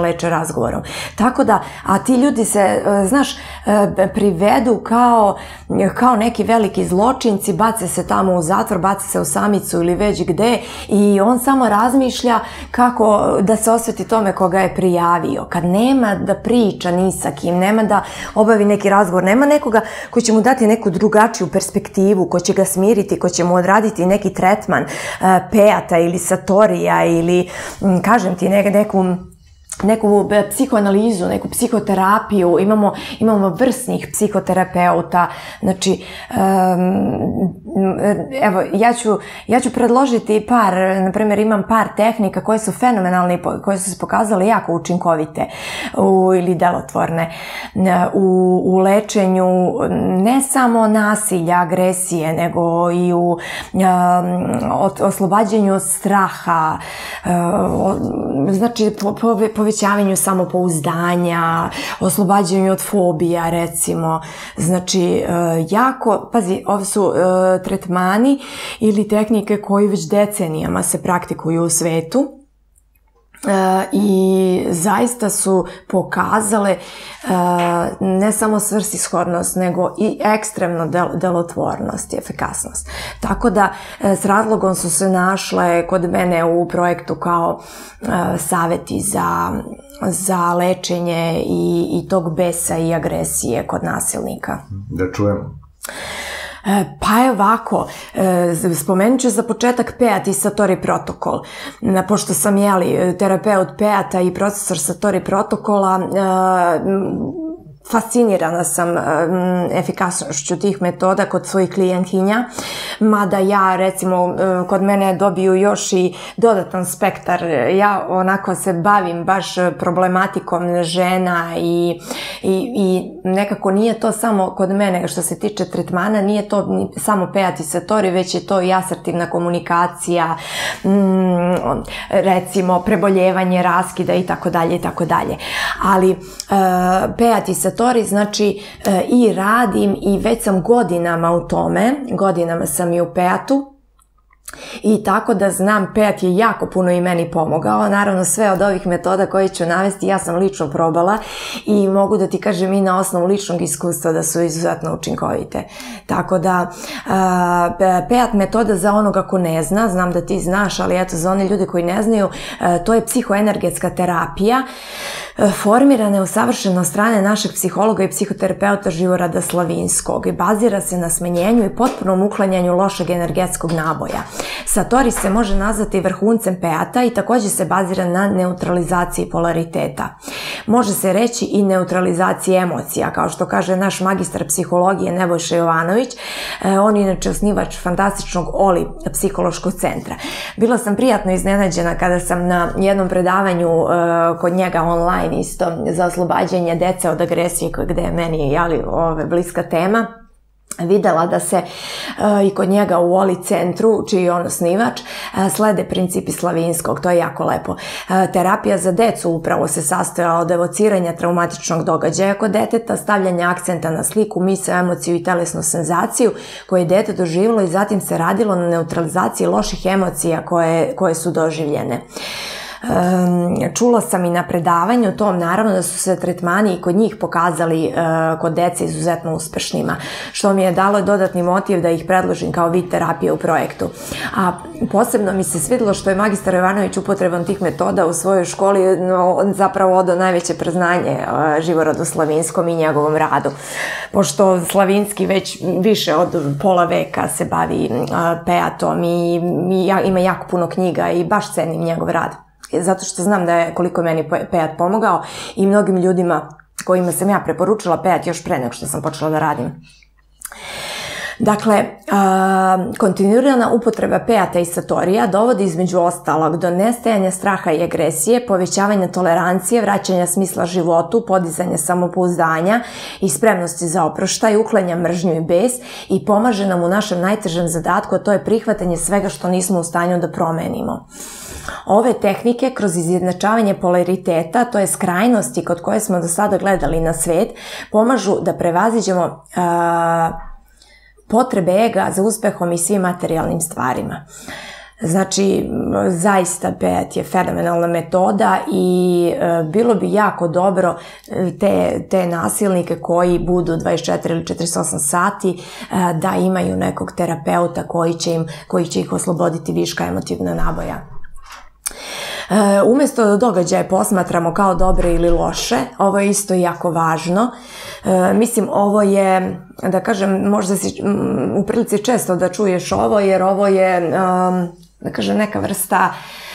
razgovorom. Tako da, a ti ljudi se, znaš, privedu kao, kao neki veliki zločinci, bace se tamo u zatvor, bace se u samicu ili već gde i on samo razmišlja kako da se osveti tome koga je prijavio. Kad nema da priča ni sa kim, nema da obavi neki razgovor, nema nekoga koji će mu dati neku drugačiju perspektivu, ko će ga smiriti, ko će mu odraditi neki tretman Peata ili Satorija ili, kažem ti, neku neku psihoanalizu, neku psihoterapiju, imamo, imamo vrsnih psihoterapeuta, znači, um, evo, ja ću, ja ću predložiti par, na primjer, imam par tehnika koje su fenomenalne, koje su se pokazale jako učinkovite u, ili delotvorne u, u lečenju ne samo nasilja, agresije, nego i u um, oslobađanju straha, um, znači, po, po, po povećavanju samopouzdanja, oslobađanju od fobija, recimo. Znači, jako, pazi, ovo su tretmani ili tehnike koji već decenijama se praktikuju u svetu i zaista su pokazale ne samo svrsishodnost, nego i ekstremno delotvornost i efikasnost. Tako da s razlogom su se našle kod mene u projektu kao saveti za, za lečenje i, i tog besa i agresije kod nasilnika. Da čujemo. Pa je ovako, spomenut ću za početak Peat i Satori protokol. Pošto sam, jeli, terapeut Peata i profesor Satori protokola, fascinirana sam efikasnošću tih metoda kod svojih klijentkinja, mada ja, recimo, kod mene dobiju još i dodatan spektar. Ja onako se bavim baš problematikom žena i, i, i nekako nije to samo kod mene što se tiče tretmana, nije to samo Peat i Satori, već je to i asertivna komunikacija, recimo preboljevanje raskida i tako dalje i tako dalje. Ali Peat i Satori, znači, i radim i već sam godinama u tome, godinama sam i u Peatu i tako da znam, Peat je jako puno i meni pomogao. Naravno, sve od ovih metoda koje ću navesti ja sam lično probala i mogu da ti kažem i na osnovu ličnog iskustva da su izuzetno učinkovite. Tako da, Peat metoda za onoga ko ne zna, znam da ti znaš, ali eto, za one ljude koji ne znaju, to je psihoenergetska terapija formirana je usavršeno od strane našeg psihologa i psihoterapeuta Živorada Slavinskog i bazira se na smenjenju i potpunom uklanjanju lošeg energetskog naboja. Satori se može nazvati vrhuncem Peata i također se bazira na neutralizaciji polariteta. Može se reći i neutralizaciji emocija, kao što kaže naš magistar psihologije Nebojša Jovanović. On je inače osnivač fantastičnog Oli psihološkog centra. Bila sam prijatno iznenađena kada sam na jednom predavanju kod njega online isto za oslobađanje dece od agresije, gde je meni, jeli, ove, bliska tema, videla da se i kod njega u Oli centru, čiji je on osnivač, slede principi Slavinskog, to je jako lepo. Terapija za decu upravo se sastojala od evociranja traumatičnog događaja kod deteta, stavljanja akcenta na sliku, misao, emociju i telesnu senzaciju koje je dete doživjelo i zatim se radilo na neutralizaciji loših emocija koje, koje su doživljene. Čula sam i na predavanju tom, naravno, da su se tretmani i kod njih pokazali kod dece izuzetno uspešnima, što mi je dalo dodatni motiv da ih predložim kao vid terapije u projektu. A posebno mi se svidilo što je magistar Jovanović upotrebom tih metoda u svojoj školi zapravo odao najveće priznanje Živoradu Slavinskom i njegovom radu. Pošto Slavinski već više od pola veka se bavi Peatom i ima jako puno knjiga i baš cenim njegov rad. Zato što znam da je koliko meni Peat pomogao i mnogim ljudima kojima sam ja preporučila Peat još pre nego što sam počela da radim. Dakle, kontinuirana upotreba Peata i Satorija dovodi između ostalog do nestajanja straha i agresije, povećavanja tolerancije, vraćanja smisla životu, podizanja samopouzdanja i spremnosti za oproštaj, uklanja mržnju i bes i pomaže nam u našem najtežem zadatku, a to je prihvatanje svega što nismo u stanju da promenimo. Ove tehnike kroz izjednačavanje polariteta, to je skrajnosti kod koje smo do sada gledali na svet, pomažu da prevaziđemo a, potrebe ega za uspehom i svim materijalnim stvarima. Znači, zaista P E T je fenomenalna metoda i bilo bi jako dobro te, te nasilnike koji budu dvadeset četiri ili četrdeset osam sati da imaju nekog terapeuta koji će, im, koji će ih osloboditi viška emotivna naboja. E, umjesto da događaje posmatramo kao dobre ili loše, ovo je isto jako važno. E, mislim, ovo je, da kažem, možda si u prilici često da čuješ ovo, jer ovo je, um, da kažem, neka vrsta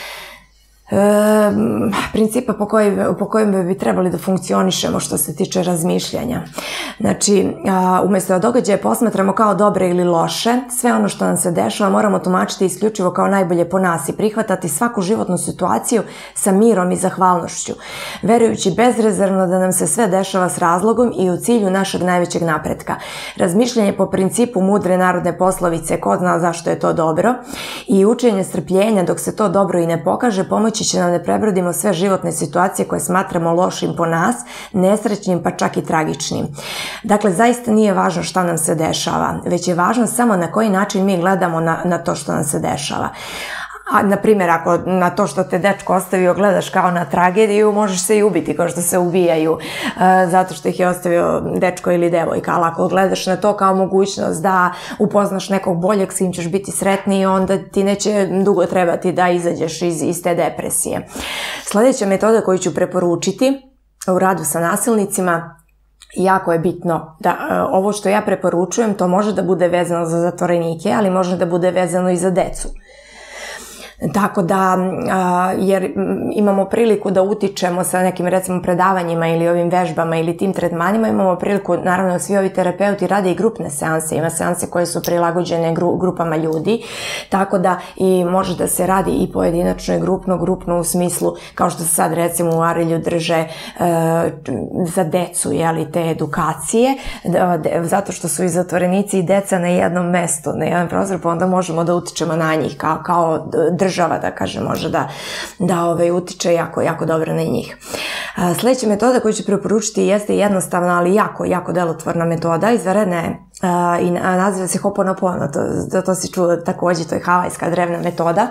E, principa po, koj, po kojem bi trebali da funkcionišemo što se tiče razmišljanja. Znači, a, umjesto da događaje posmatramo kao dobre ili loše, sve ono što nam se dešava moramo tumačiti isključivo kao najbolje po nas i prihvatati svaku životnu situaciju sa mirom i zahvalnošću, verujući bezrezervno da nam se sve dešava s razlogom i u cilju našeg najvećeg napretka. Razmišljanje po principu mudre narodne poslovice ko zna zašto je to dobro i učenje strpljenja dok se to dobro i ne pokaže pomoći će nam da prebrodimo sve životne situacije koje smatramo lošim po nas, nesrećnim pa čak i tragičnim. Dakle, zaista nije važno šta nam se dešava, već je važno samo na koji način mi gledamo na, na to što nam se dešava. A, na primjer, ako na to što te dečko ostavio gledaš kao na tragediju, možeš se i ubiti kao što se ubijaju e, zato što ih je ostavio dečko ili devojka, ali ako gledaš na to kao mogućnost da upoznaš nekog boljeg, s kim ćeš biti sretniji, onda ti neće dugo trebati da izađeš iz, iz te depresije. Sljedeća metoda koju ću preporučiti u radu sa nasilnicima, jako je bitno da e, ovo što ja preporučujem, to može da bude vezano za zatvorenike, ali može da bude vezano i za decu. Tako da, jer imamo priliku da utičemo sa nekim, recimo, predavanjima ili ovim vežbama ili tim tretmanima, imamo priliku, naravno, svi ovi terapeuti rade i grupne seanse, ima seanse koje su prilagođene gru, grupama ljudi, tako da i može da se radi i pojedinačno i grupno, grupno u smislu, kao što se sad, recimo, u Arilju drže e, za decu, jeli, te edukacije, da, de, zato što su i zatvorenici i deca na jednom mestu, na jedan prostor, pa onda možemo da utičemo na njih kao, kao država, da kaže, može da, da ovaj, utiče jako, jako dobro na njih. A, sljedeća metoda koju ću preporučiti jeste jednostavna, ali jako, jako delotvorna metoda, izvanredna je a, i naziva se Ho'oponopono, to, to, to si čuo također, to je havajska drevna metoda.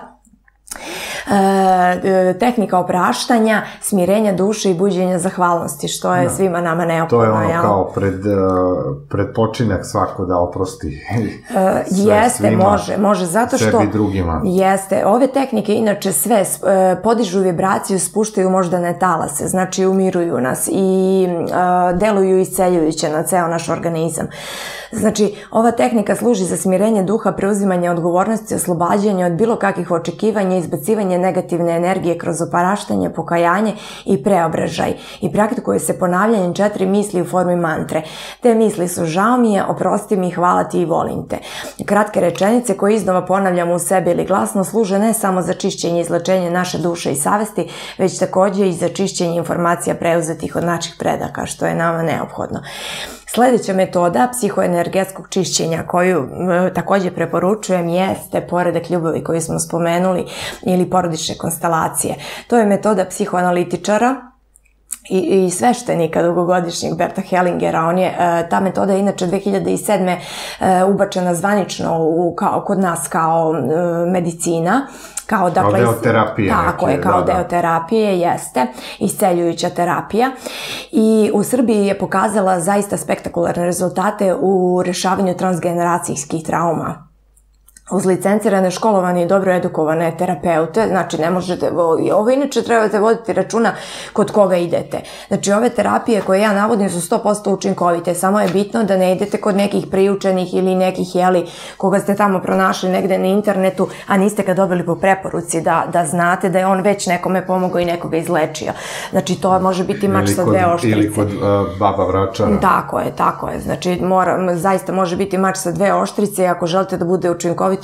E, tehnika opraštanja, smirenja duše i buđenja zahvalnosti, što je da. Svima nama neophodno. To je ono jel? Kao pred, pred počinak svako da oprosti e, jeste, svima, može, može, zato što sebi drugima. Jeste, ove tehnike inače sve e, podižu vibraciju, spuštaju moždane talase, znači umiruju nas i e, deluju isceljujuće na ceo naš organizam. Znači, ova tehnika služi za smirenje duha, preuzimanje odgovornosti, oslobađanje od bilo kakvih očekivanja, izbacivanje negativne energije kroz oparaštanje, pokajanje i preobražaj. I praktikuje se ponavljanjem četiri misli u formi mantre. Te misli su: žao mi je, oprosti mi, hvala ti i volim te. Kratke rečenice koje iznova ponavljamo u sebi ili glasno služe ne samo za čišćenje i izlečenje naše duše i savesti, već također i za čišćenje informacija preuzetih od naših predaka, što je nama neophodno. Sljedeća metoda psihoenergetskog čišćenja koju e, također preporučujem jeste poredak ljubavi koju smo spomenuli ili porodične konstelacije. To je metoda psihoanalitičara i, i sveštenika dugogodišnjeg Berta Hellingera. On je, e, ta metoda je inače dve hiljade sedme. E, ubačena zvanično u, kao, kod nas kao e, medicina. Kao, dakle, kao deo terapije. Tako je, kao da, deo terapije, jeste, isceljujuća terapija. I u Srbiji je pokazala zaista spektakularne rezultate u rešavanju transgeneracijskih trauma. Uz licencirane, školovane i dobro edukovane terapeute, znači ne možete, ovo inače trebate voditi računa kod koga idete. Znači ove terapije koje ja navodim su sto posto učinkovite, samo je bitno da ne idete kod nekih priučenih ili nekih, jeli, koga ste tamo pronašli negde na internetu, a niste ga dobili po preporuci, da, da znate da je on već nekome pomogao i nekoga izlečio. Znači to može biti mač sa dve oštrice. Ili kod uh, baba vračara. Tako je, tako je. Znači mora, zaista može biti mač sa dve oštrice, ako želite da bude učinkovito,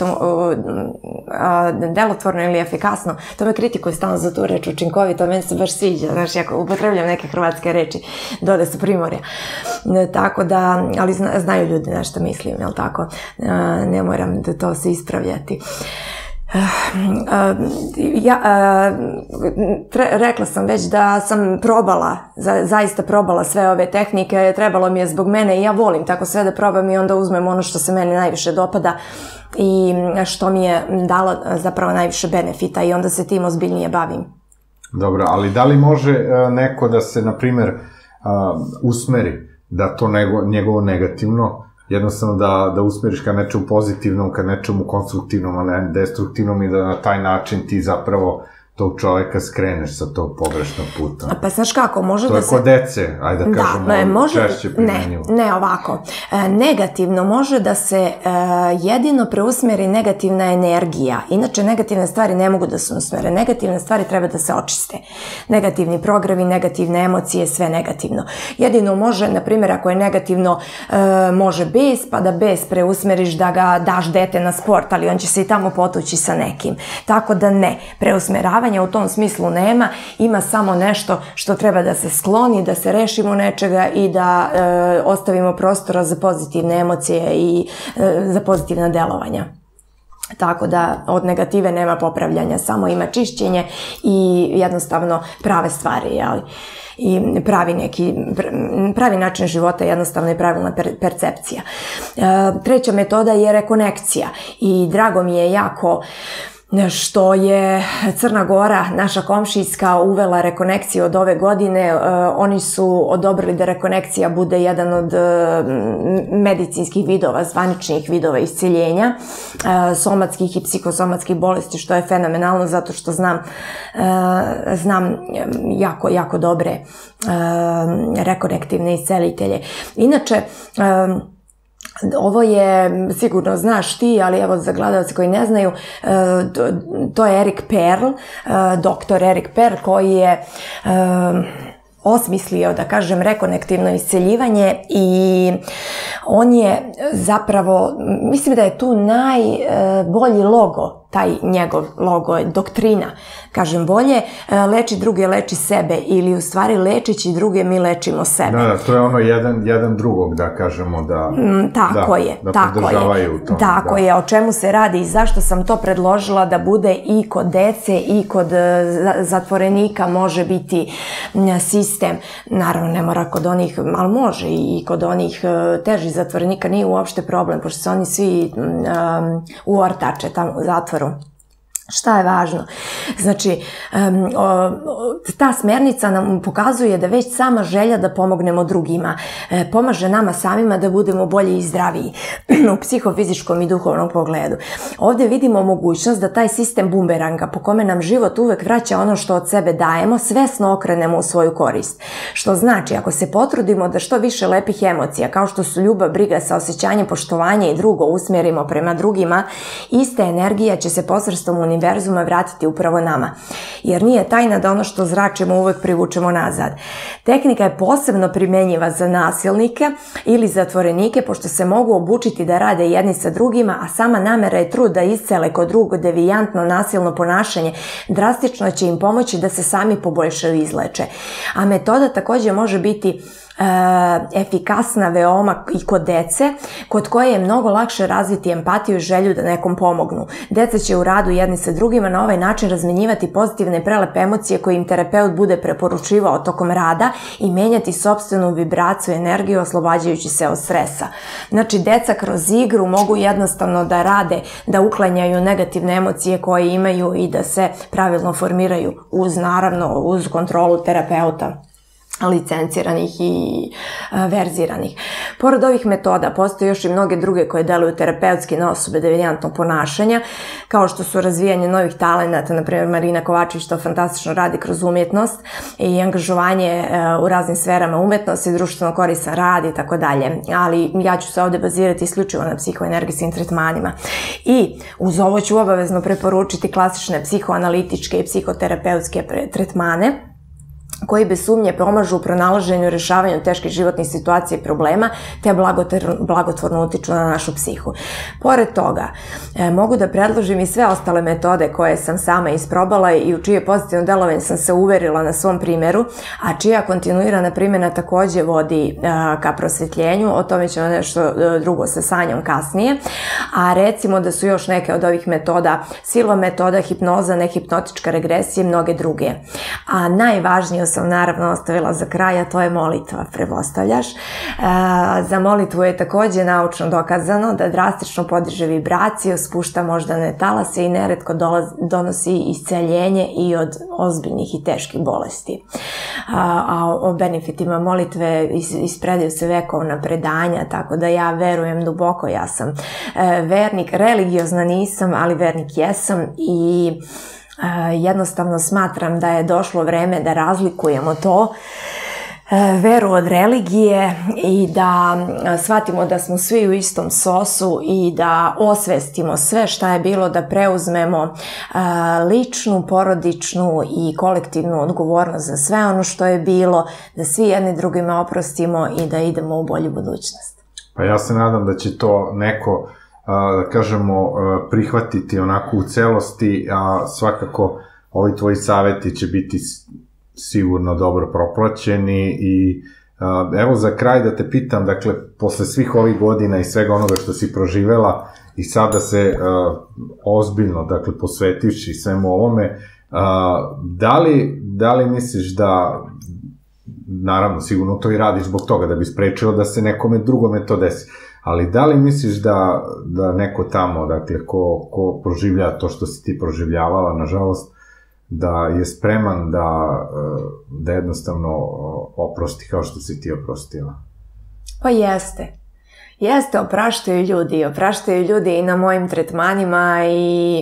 delotvorno ili efikasno. To me kritikuje stalno za tu reč učinkovito, meni se baš sviđa, znači ako upotrebljam neke hrvatske reči, dole su primorja. Tako da, ali znaju ljudi na što mislim, jel tako? Ne moram da to se ispravljati. Ja, tre, rekla sam već da sam probala, za, zaista probala sve ove tehnike, trebalo mi je zbog mene i ja volim tako sve da probam i onda uzmem ono što se meni najviše dopada i što mi je dalo zapravo najviše benefita i onda se tim ozbiljnije bavim. Dobro, ali da li može neko da se, na primer, usmeri da to nego, njegovo negativno, jednostavno da, da usmeriš ka nečemu pozitivnom, ka nečemu konstruktivnom, a ne destruktivnom i da na taj način ti zapravo tog čoveka skreneš sa tog pogrešnog puta. Pa znaš kako, može da se... To je kod dece, ajde da kažemo, češće primenjivo. Ne, ne ovako. E, negativno može da se e, jedino preusmeri negativna energija. Inače, negativne stvari ne mogu da se usmere. Negativne stvari treba da se očiste. Negativni progravi, negativne emocije, sve negativno. Jedino može, na primjer, ako je negativno, e, može bes, pa da bes preusmeriš da ga daš dete na sport, ali on će se i tamo potući sa nekim. Tako da ne, preusmeravanje u tom smislu nema, ima samo nešto što treba da se skloni, da se rešimo nečega i da e, ostavimo prostora za pozitivne emocije i e, za pozitivna delovanja. Tako da od negative nema popravljanja, samo ima čišćenje i jednostavno prave stvari, jeli? I pravi neki, pravi način života, jednostavno i pravilna percepcija. E, treća metoda je rekonekcija i drago mi je jako što je Crna Gora, naša komšijska, uvela rekonekciju od ove godine. E, oni su odobrili da rekonekcija bude jedan od e, medicinskih vidova, zvaničnih vidova isceljenja, e, somatskih i psihosomatskih bolesti, što je fenomenalno zato što znam, e, znam jako, jako dobre e, rekonektivne iscelitelje. Inače, e, ovo je, sigurno znaš ti, ali evo za gledalce koji ne znaju, to je Erik Perl, doktor Erik Perl, koji je osmislio, da kažem, rekonektivno isceljivanje i on je zapravo, mislim da je tu najbolji logo, taj njegov logo je doktrina, kažem bolje, leči druge, leči sebe ili u stvari lečići druge mi lečimo sebe. Da, da, to je ono jedan, jedan drugog, da kažemo, da, mm, tako da, je, da tako podržavaju u tom. Tako da. je, o čemu se radi i zašto sam to predložila da bude i kod dece i kod zatvorenika može biti sistem, naravno ne mora kod onih, ali može i kod onih težih zatvorenika, nije uopšte problem, pošto se oni svi um, uortače tamo u zatvoru. Šta je važno? Znači, ta smernica nam pokazuje da već sama želja da pomognemo drugima pomaže nama samima da budemo bolji i zdraviji u psihofizičkom i duhovnom pogledu. Ovdje vidimo mogućnost da taj sistem bumeranga po kome nam život uvek vraća ono što od sebe dajemo, svesno okrenemo u svoju korist. Što znači, ako se potrudimo da što više lepih emocija, kao što su ljubav, briga, saosećanje, poštovanje i drugo usmjerimo prema drugima, ista energija će se posredstvom univerzuma vratiti upravo nama. Jer nije tajna da ono što zračimo uvek privučemo nazad. Tehnika je posebno primenjiva za nasilnike ili zatvorenike, pošto se mogu obučiti da rade jedni sa drugima, a sama namera je trud da iscele kod drugog devijantno nasilno ponašanje drastično će im pomoći da se sami poboljšaju i izleče. A metoda također može biti efikasna veoma i kod dece, kod koje je mnogo lakše razviti empatiju i želju da nekom pomognu. Deca će u radu jedni sa drugima na ovaj način razmenjivati pozitivne i prelepe emocije koje im terapeut bude preporučivao tokom rada i menjati sopstvenu vibraciju i energiju oslobađajući se od stresa. Znači, deca kroz igru mogu jednostavno da rade, da uklanjaju negativne emocije koje imaju i da se pravilno formiraju uz, naravno, uz kontrolu terapeuta licenciranih i verziranih. Pored ovih metoda postoje još i mnoge druge koje deluju terapeutski na osobe devijantnog ponašanja, kao što su razvijanje novih talenata, na primjer Marina Kovačević to fantastično radi kroz umjetnost i angažovanje u raznim sferama umetnosti, društveno koristan rad i tako dalje. Ali ja ću se ovdje bazirati isključivo na psihoenergijskim tretmanima. I uz ovo ću obavezno preporučiti klasične psihoanalitičke i psihoterapeutske tretmane, koji bez sumnje pomažu u pronalaženju i rešavanju teških životnih situacija i problema, te blagotvorno utiču na našu psihu. Pored toga, mogu da predložim i sve ostale metode koje sam sama isprobala i u čije pozitivno delovanje sam se uverila na svom primjeru, a čija kontinuirana primjena takođe vodi ka prosvetljenju. O tome ćemo nešto drugo sa Sanjom kasnije. A recimo da su još neke od ovih metoda silova metoda, hipnoza, nehipnotička regresija i mnoge druge. A najvažnije sam naravno ostavila za kraj, a to je molitva, pretpostavljaš. Za molitvu je takođe naučno dokazano da drastično podiže vibraciju, spušta moždane talase i neretko donosi isceljenje i od ozbiljnih i teških bolesti. A o benefitima molitve ispredaju se vekovna predanja, tako da ja verujem duboko, ja sam vernik, religiozna nisam, ali vernik jesam i jednostavno smatram da je došlo vreme da razlikujemo to, veru od religije, i da shvatimo da smo svi u istom sosu i da osvestimo sve šta je bilo, da preuzmemo ličnu, porodičnu i kolektivnu odgovornost za sve ono što je bilo, da svi jedni drugima oprostimo i da idemo u bolju budućnost. Pa ja se nadam da će to neko, da kažemo, prihvatiti onako u celosti, a svakako ovi tvoji saveti će biti sigurno dobro proplaćeni. I evo za kraj da te pitam, dakle, posle svih ovih godina i svega onoga što si proživela i sada se ozbiljno, dakle, posvetivši svemu ovome, da li, da li misliš da, naravno, sigurno to i radiš zbog toga, da bi sprečilo da se nekome drugome to desi, ali da li misliš da, da neko tamo, dakle, ko, ko proživlja to što si ti proživljavala, nažalost, da je spreman da, da jednostavno oprosti kao što si ti oprostila? Pa jeste. Jeste, opraštaju ljudi, opraštaju ljudi i na mojim tretmanima i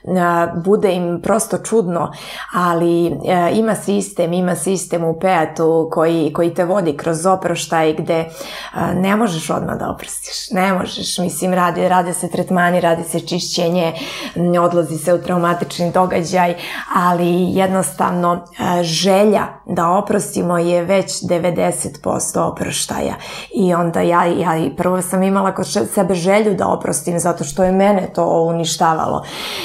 bude im prosto čudno, ali ima sistem, ima sistem u Peatu koji, koji te vodi kroz oproštaj gde ne možeš odmah da oprostiš, ne možeš, mislim, radi, rade se tretmani, radi se čišćenje, odlazi se u traumatični događaj, ali jednostavno želja da oprostimo je već devedeset posto oproštaja i onda ja, ja prvo sam imala kod sebe želju da oprostim zato što je mene to uništavalo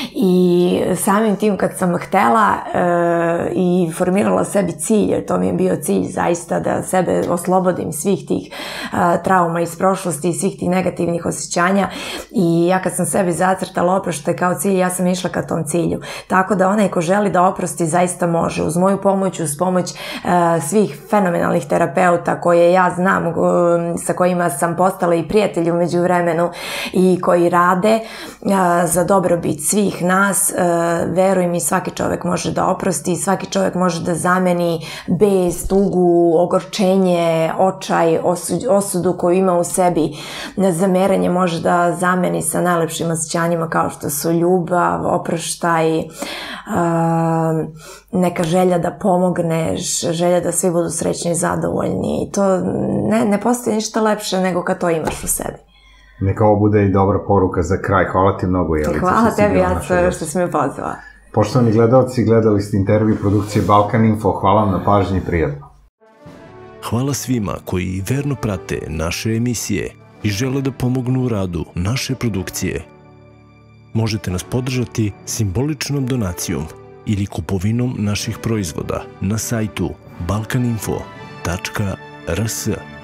i samim tim kad sam htela e, i formirala sebi cilj, jer to mi je bio cilj zaista da sebe oslobodim svih tih e, trauma iz prošlosti i svih tih negativnih osjećanja, i ja kad sam sebi zacrtala oproštaj kao cilj, ja sam išla ka tom cilju, tako da onaj ko želi da oprosti zaista može, uz moju pomoć, uz pomoć e, svih fenomenalnih terapeuta koje ja znam, sa kojima sam postala i prijatelji umeđu vremenu i koji rade za dobrobit svih nas. Veruj mi, svaki čovek može da oprosti, svaki čovek može da zameni bes, tugu, ogorčenje, očaj, osudu koju ima u sebi. Zameranje može da zameni sa najlepšim osjećanjima kao što su ljubav, oproštaj, neka želja da pomogneš, želja da svi budu srećni i zadovoljni. To ne, ne postoji ništa lepše nego kad to imaš u sebi. Neka ovo bude i dobra poruka za kraj. Hvala ti mnogo, Jelica. Hvala tebi, Jaco, što si me pozvala. Poštovani gledalci, gledali ste intervju produkcije Balkan Info. Hvala vam na pažnji i prijatno. Hvala svima koji verno prate naše emisije i žele da pomognu u radu naše produkcije. Možete nas podržati simboličnom donacijom ili kupovinom naših proizvoda na sajtu balkaninfo tačka r s.